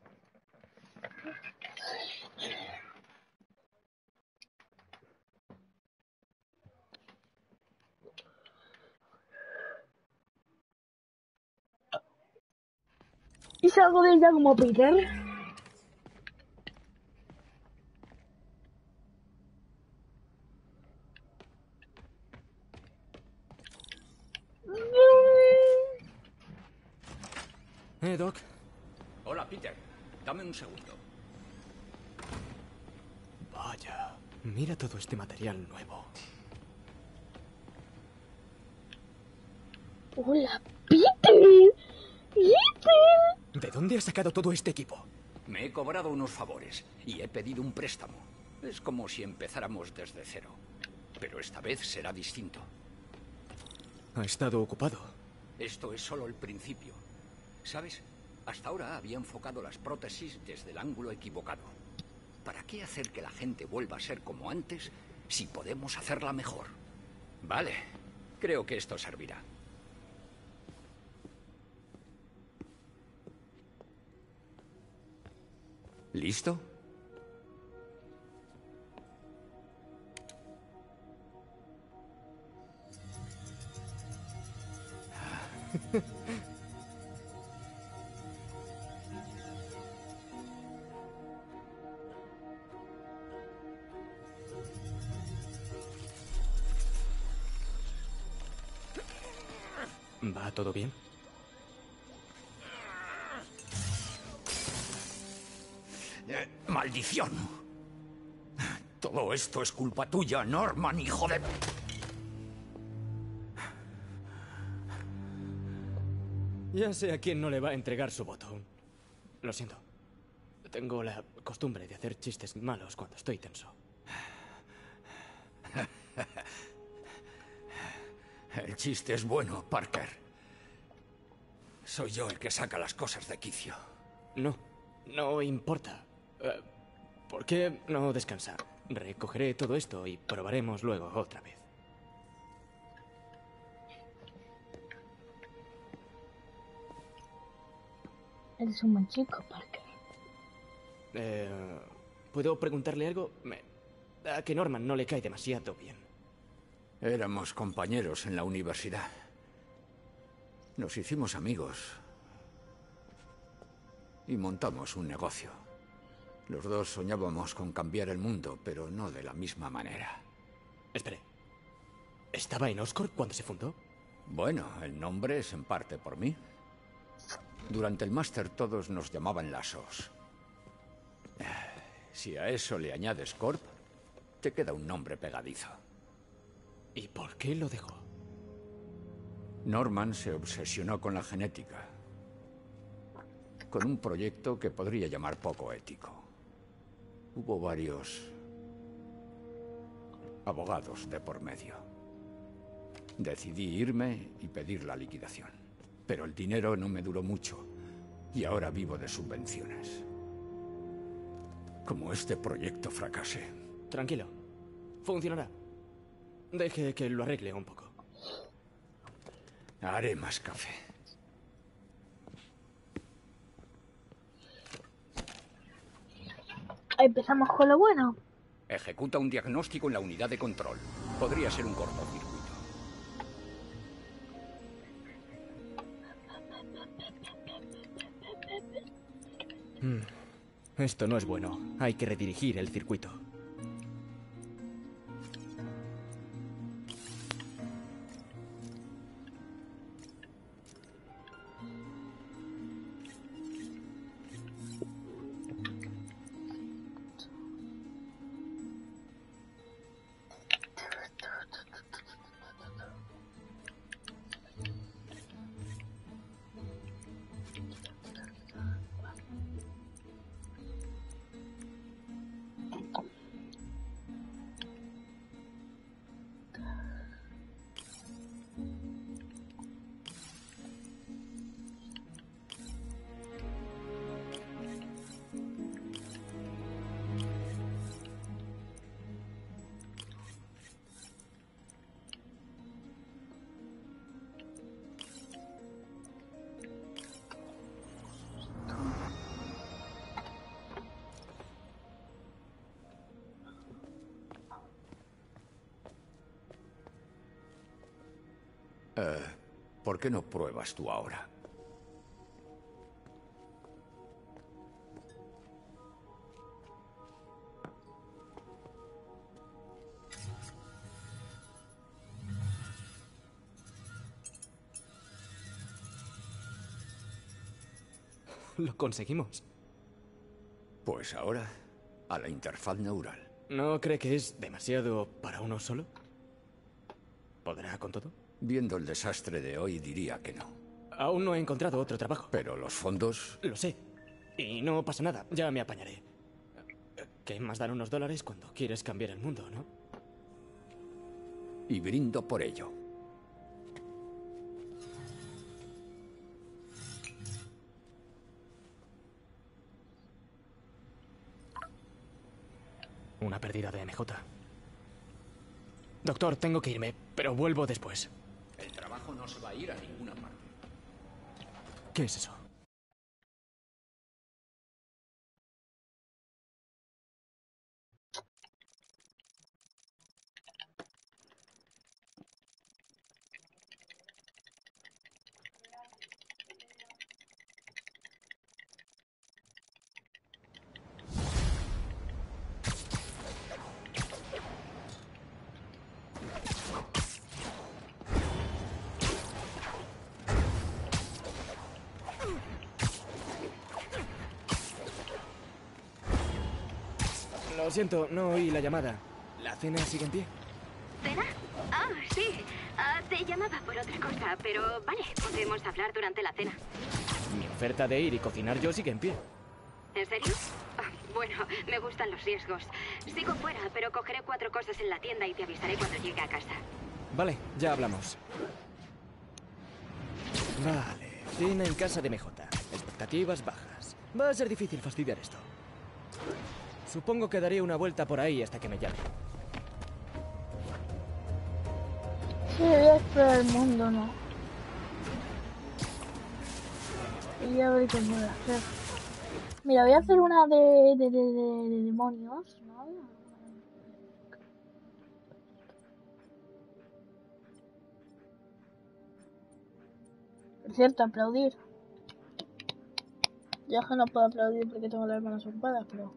Y salgo de ella como Peter. Doc. Hola, Peter. Dame un segundo. Vaya, mira todo este material nuevo. Hola, Peter. ¡Peter! ¿De dónde has sacado todo este equipo? Me he cobrado unos favores y he pedido un préstamo. Es como si empezáramos desde cero. Pero esta vez será distinto. Ha estado ocupado. Esto es solo el principio. ¿Sabes? Hasta ahora había enfocado las prótesis desde el ángulo equivocado. ¿Para qué hacer que la gente vuelva a ser como antes si podemos hacerla mejor? Vale, creo que esto servirá. ¿Listo? ¿Va todo bien? ¡Maldición! Todo esto es culpa tuya, Norman, hijo de... Ya sé a quién no le va a entregar su voto. Lo siento. Tengo la costumbre de hacer chistes malos cuando estoy tenso. El chiste es bueno, Parker. Soy yo el que saca las cosas de quicio. No importa. ¿Por qué no descansa? Recogeré todo esto y probaremos luego otra vez. Eres un buen chico, Parker. ¿Puedo preguntarle algo? A que Norman no le cae demasiado bien. Éramos compañeros en la universidad. Nos hicimos amigos. Y montamos un negocio. Los dos soñábamos con cambiar el mundo, pero no de la misma manera. Espere. ¿Estaba en Oscorp cuando se fundó? Bueno, el nombre es en parte por mí. Durante el máster todos nos llamaban lasos. Si a eso le añades Corp, te queda un nombre pegadizo. ¿Y por qué lo dejó? Norman se obsesionó con la genética. Con un proyecto que podría llamar poco ético. Hubo varios abogados de por medio. Decidí irme y pedir la liquidación. Pero el dinero no me duró mucho y ahora vivo de subvenciones. Como este proyecto fracase. Tranquilo. Funcionará. Deje que lo arregle un poco. Haré más café. Empezamos con lo bueno. Ejecuta un diagnóstico en la unidad de control. Podría ser un cortocircuito. Esto no es bueno. Hay que redirigir el circuito. ¿Por qué no pruebas tú ahora? Lo conseguimos. Pues ahora, a la interfaz neural. ¿No cree que es demasiado para uno solo? ¿Podrá con todo? Viendo el desastre de hoy, diría que no. Aún no he encontrado otro trabajo. Pero los fondos... Lo sé. Y no pasa nada, ya me apañaré. ¿Qué más dan unos dólares cuando quieres cambiar el mundo, no? Y brindo por ello. Una pérdida de MJ. Doctor, tengo que irme, pero vuelvo después. El trabajo no se va a ir a ninguna parte. ¿Qué es eso? Lo siento, no oí la llamada. ¿La cena sigue en pie? ¿Cena? Ah, sí. Te llamaba por otra cosa, pero vale, podemos hablar durante la cena. Mi oferta de ir y cocinar yo sigue en pie. ¿En serio? Bueno, me gustan los riesgos. Sigo fuera, pero cogeré 4 cosas en la tienda y te avisaré cuando llegue a casa. Vale, ya hablamos. Vale, cena en casa de MJ. Expectativas bajas. Va a ser difícil fastidiar esto. Supongo que daré una vuelta por ahí hasta que me llame. Sí, voy a explorar el mundo, ¿no? Y a ver qué puedo hacer. Mira, voy a hacer una de demonios, ¿no? Por cierto, aplaudir. Ya que no puedo aplaudir porque tengo las manos ocupadas, pero...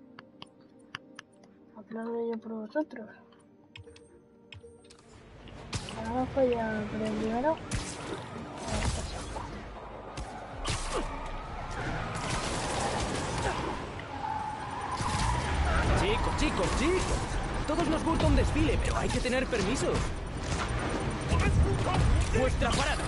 aplaudo yo por vosotros. Abajo ya, pero primero... Sí, todos nos gusta un desfile, pero hay que tener permiso. Vuestra parada.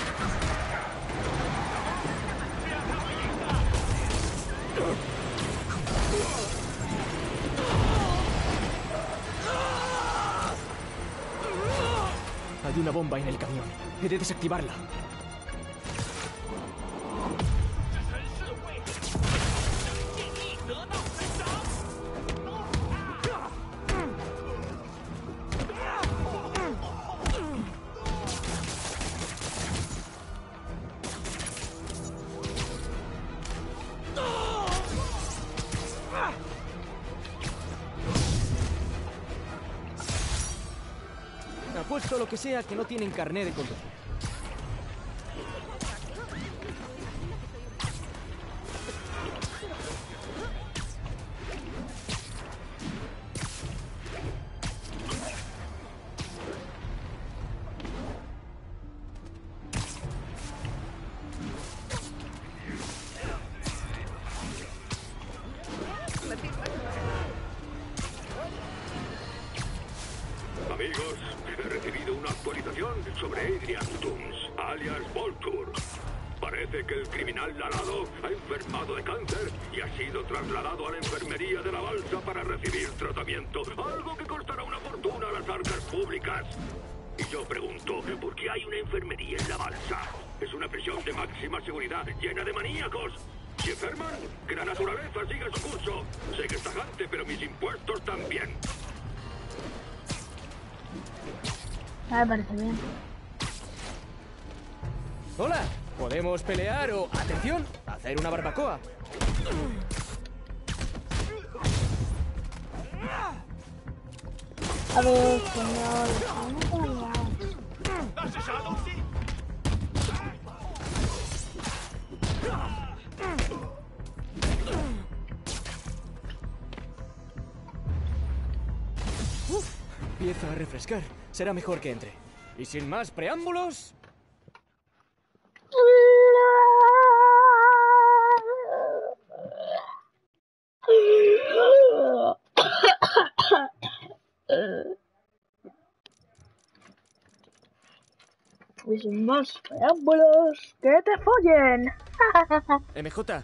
Hay una bomba en el camión. He de desactivarla. Apuesto lo que sea que no tienen carné de conducir. Amigos, he recibido una actualización sobre Adrian Toomes, alias Voltur. Parece que el criminal Larado ha enfermado de cáncer y ha sido trasladado a la enfermería de la balsa para recibir tratamiento, algo que costará una fortuna a las arcas públicas. Y yo pregunto, ¿por qué hay una enfermería en la balsa? Es una prisión de máxima seguridad llena de maníacos. Si enferman, que la naturaleza siga su curso. Sé que es tajante, pero mis impuestos también. Me parece bien. Hola, ¿podemos pelear o, atención, hacer una barbacoa? A ver, señor, vamos a hablar. Empieza a refrescar. Será mejor que entre. Y sin más preámbulos... Y sin más preámbulos, ¡que te follen! MJ.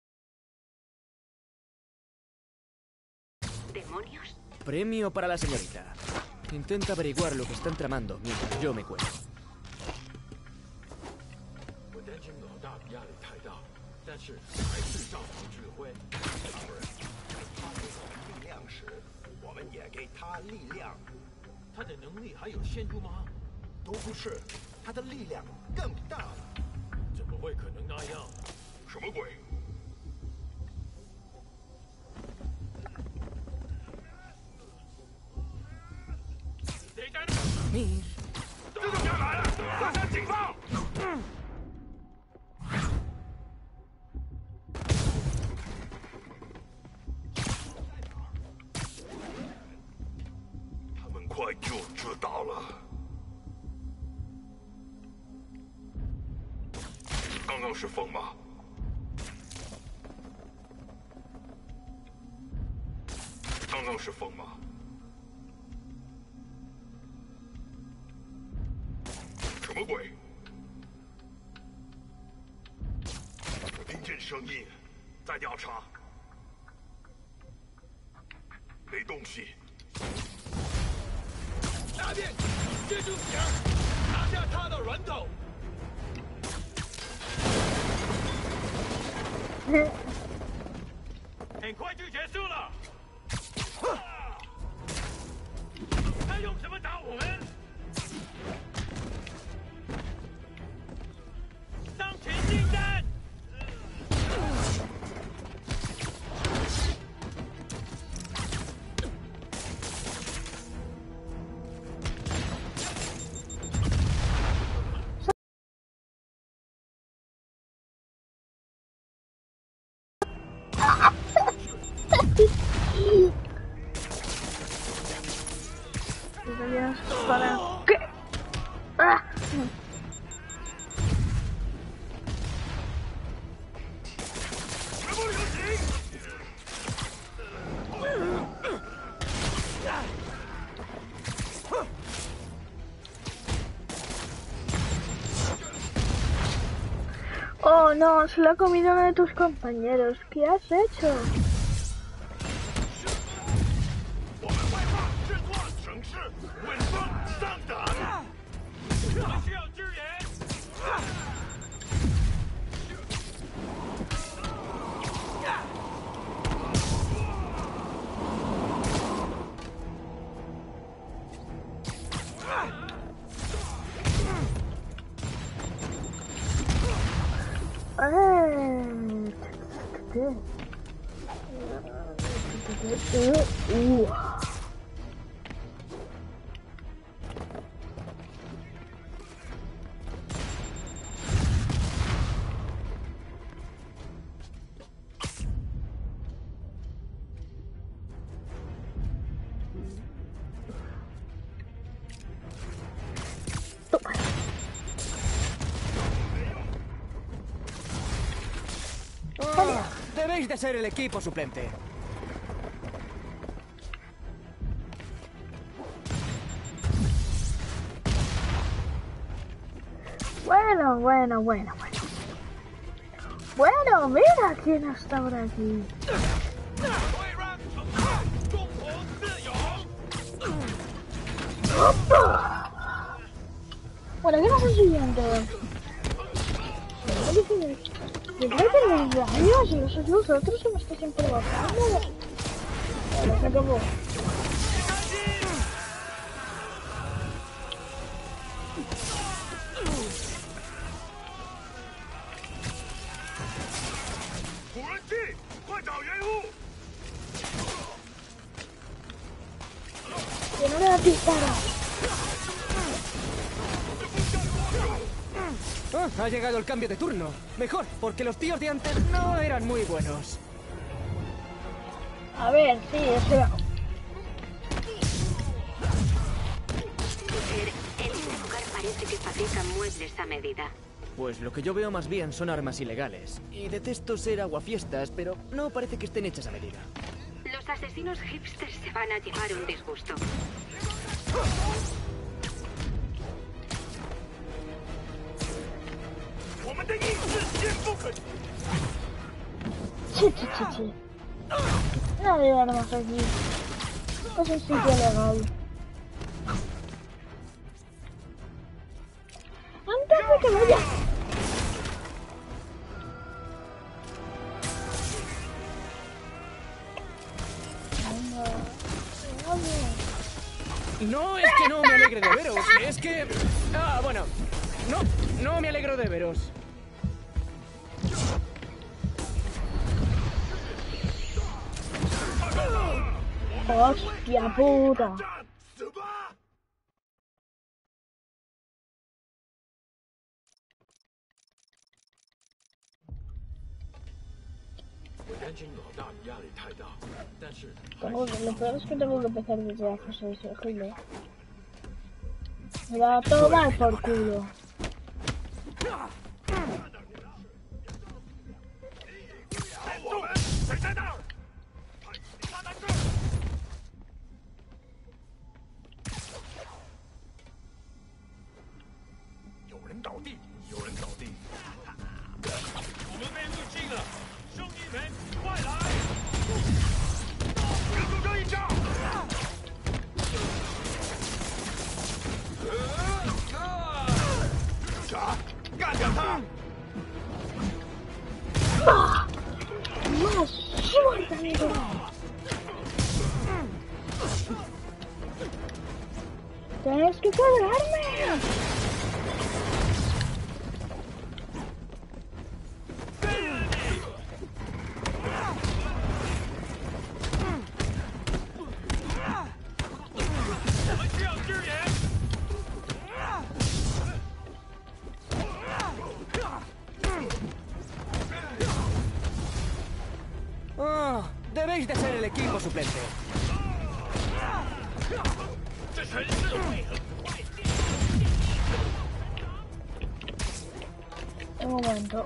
¿Demonios? Premio para la señorita. Intenta averiguar lo que están tramando mientras yo me cuelo. Mir. 这就别来了，发生警报！他们快就知道了。刚刚是风吗？刚刚是风吗？ 什么鬼？我听见声音，在调查。没东西。下面接住点，拿下他的人头。很快就结束了。他用什么打我们？ 上前进战！ para Oh no, se lo ha comido uno de tus compañeros. ¿Qué has hecho? Debéis de ser el equipo suplente. Bueno. Bueno, mira quién está por aquí. Bueno, ¿qué pasa siguiente? Yo creo que los daños y no sois vosotros en los que siempre bajando. Bueno, se acabó. Que no le da dispara. Ha llegado el cambio de turno. Mejor, porque los tíos de antes no eran muy buenos. A ver, sí, espera. En este lugar parece que fabrican muebles a medida. Pues lo que yo veo más bien son armas ilegales. Y detesto ser aguafiestas, pero no parece que estén hechas a medida. Los asesinos hipsters se van a llevar un disgusto. Sí. No había armas aquí. Es un sitio legal. Antes de que vaya. No es que no me alegre de veros, es que... bueno. No me alegro de veros. ¡Hostia puta! Lo peor es que tengo que empezar desde abajo, soy horrible. Me va a tomar por culo. ¡Más suerte, amigo! ¡Tienes que cuadrarme! Debéis de ser el equipo suplente. Un momento.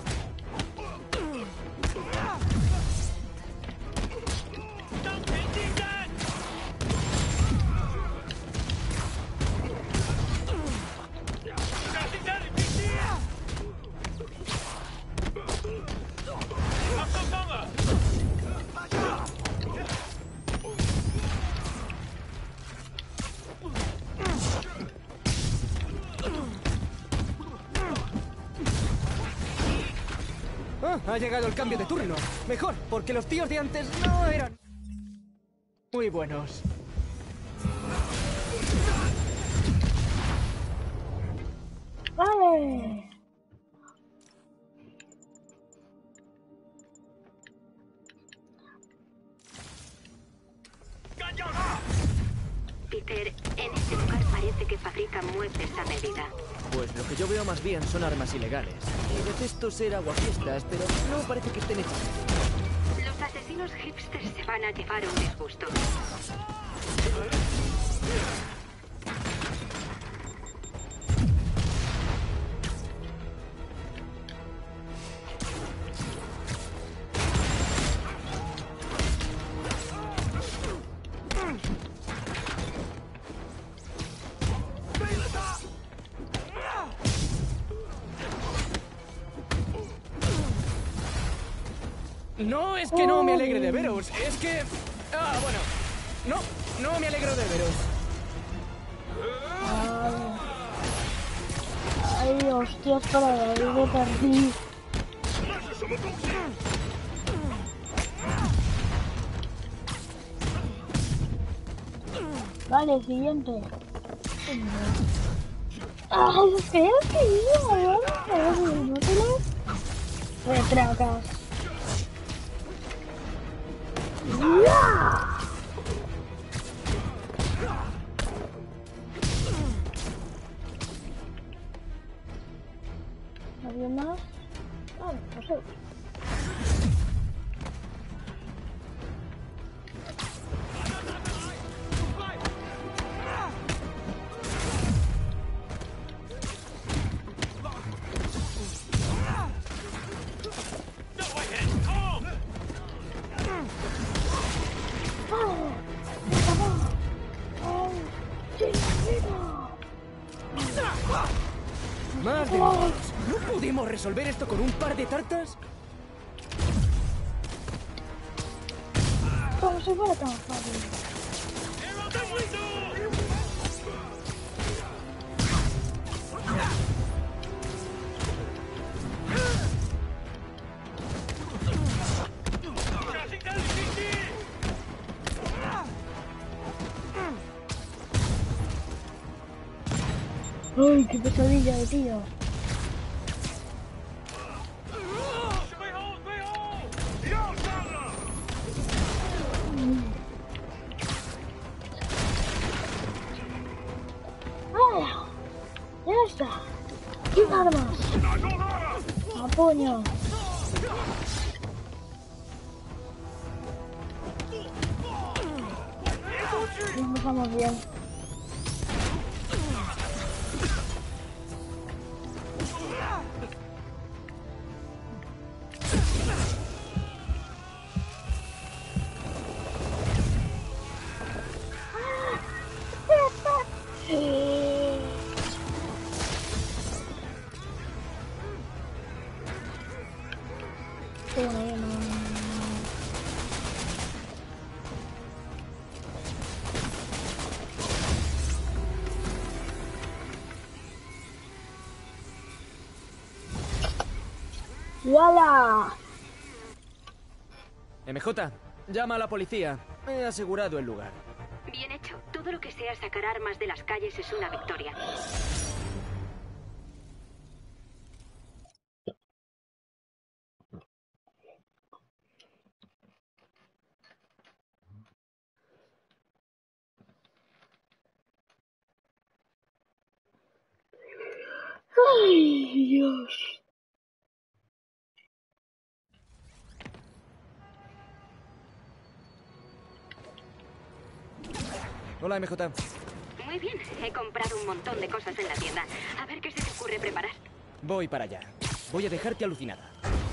Ah, ha llegado el cambio de turno. Mejor, porque los tíos de antes no eran muy buenos. Vale. Peter, en este lugar parece que fabrican muebles a medida. Pues lo que yo veo más bien son armas ilegales. Y detesto ser aguafiestas, pero no parece que estén hechas. Los asesinos hipsters se van a llevar un disgusto. No es que no me alegre de veros, es que... Ah, bueno. No me alegro de veros. Ay, hostias, para la vida perdí. Vale, siguiente. Ay, espera que no te lo retracas. ¡Ya! ¿Había más? Ah, no sé. ¡Más de Dios! ¿No pudimos resolver esto con un par de tartas? Como si fuera tan fácil. Uy, qué pesadilla de tío. ¡Ah! ¡Ya está! ¡Sin armas! ¡A puño! Empezamos bien. ¡Yala! MJ, llama a la policía. He asegurado el lugar. Bien hecho. Todo lo que sea sacar armas de las calles es una victoria. ¡Ay, Dios! Hola, MJ. Muy bien. He comprado un montón de cosas en la tienda. A ver qué se te ocurre preparar. Voy para allá. Voy a dejarte alucinada.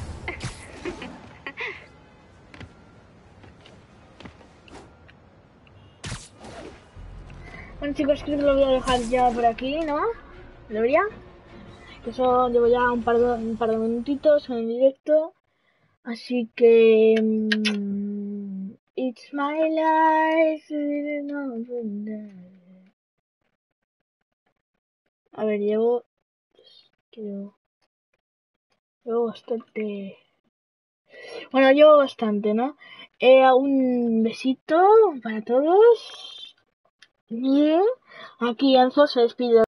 Bueno, chicos, creo que lo voy a dejar ya por aquí, ¿no? ¿Debería? Que eso llevo ya un par de minutitos en el directo. Así que... it's my life. A ver, llevo bastante Bueno, yo bastante, ¿no? Un besito para todos. Y aquí Enzo se despide.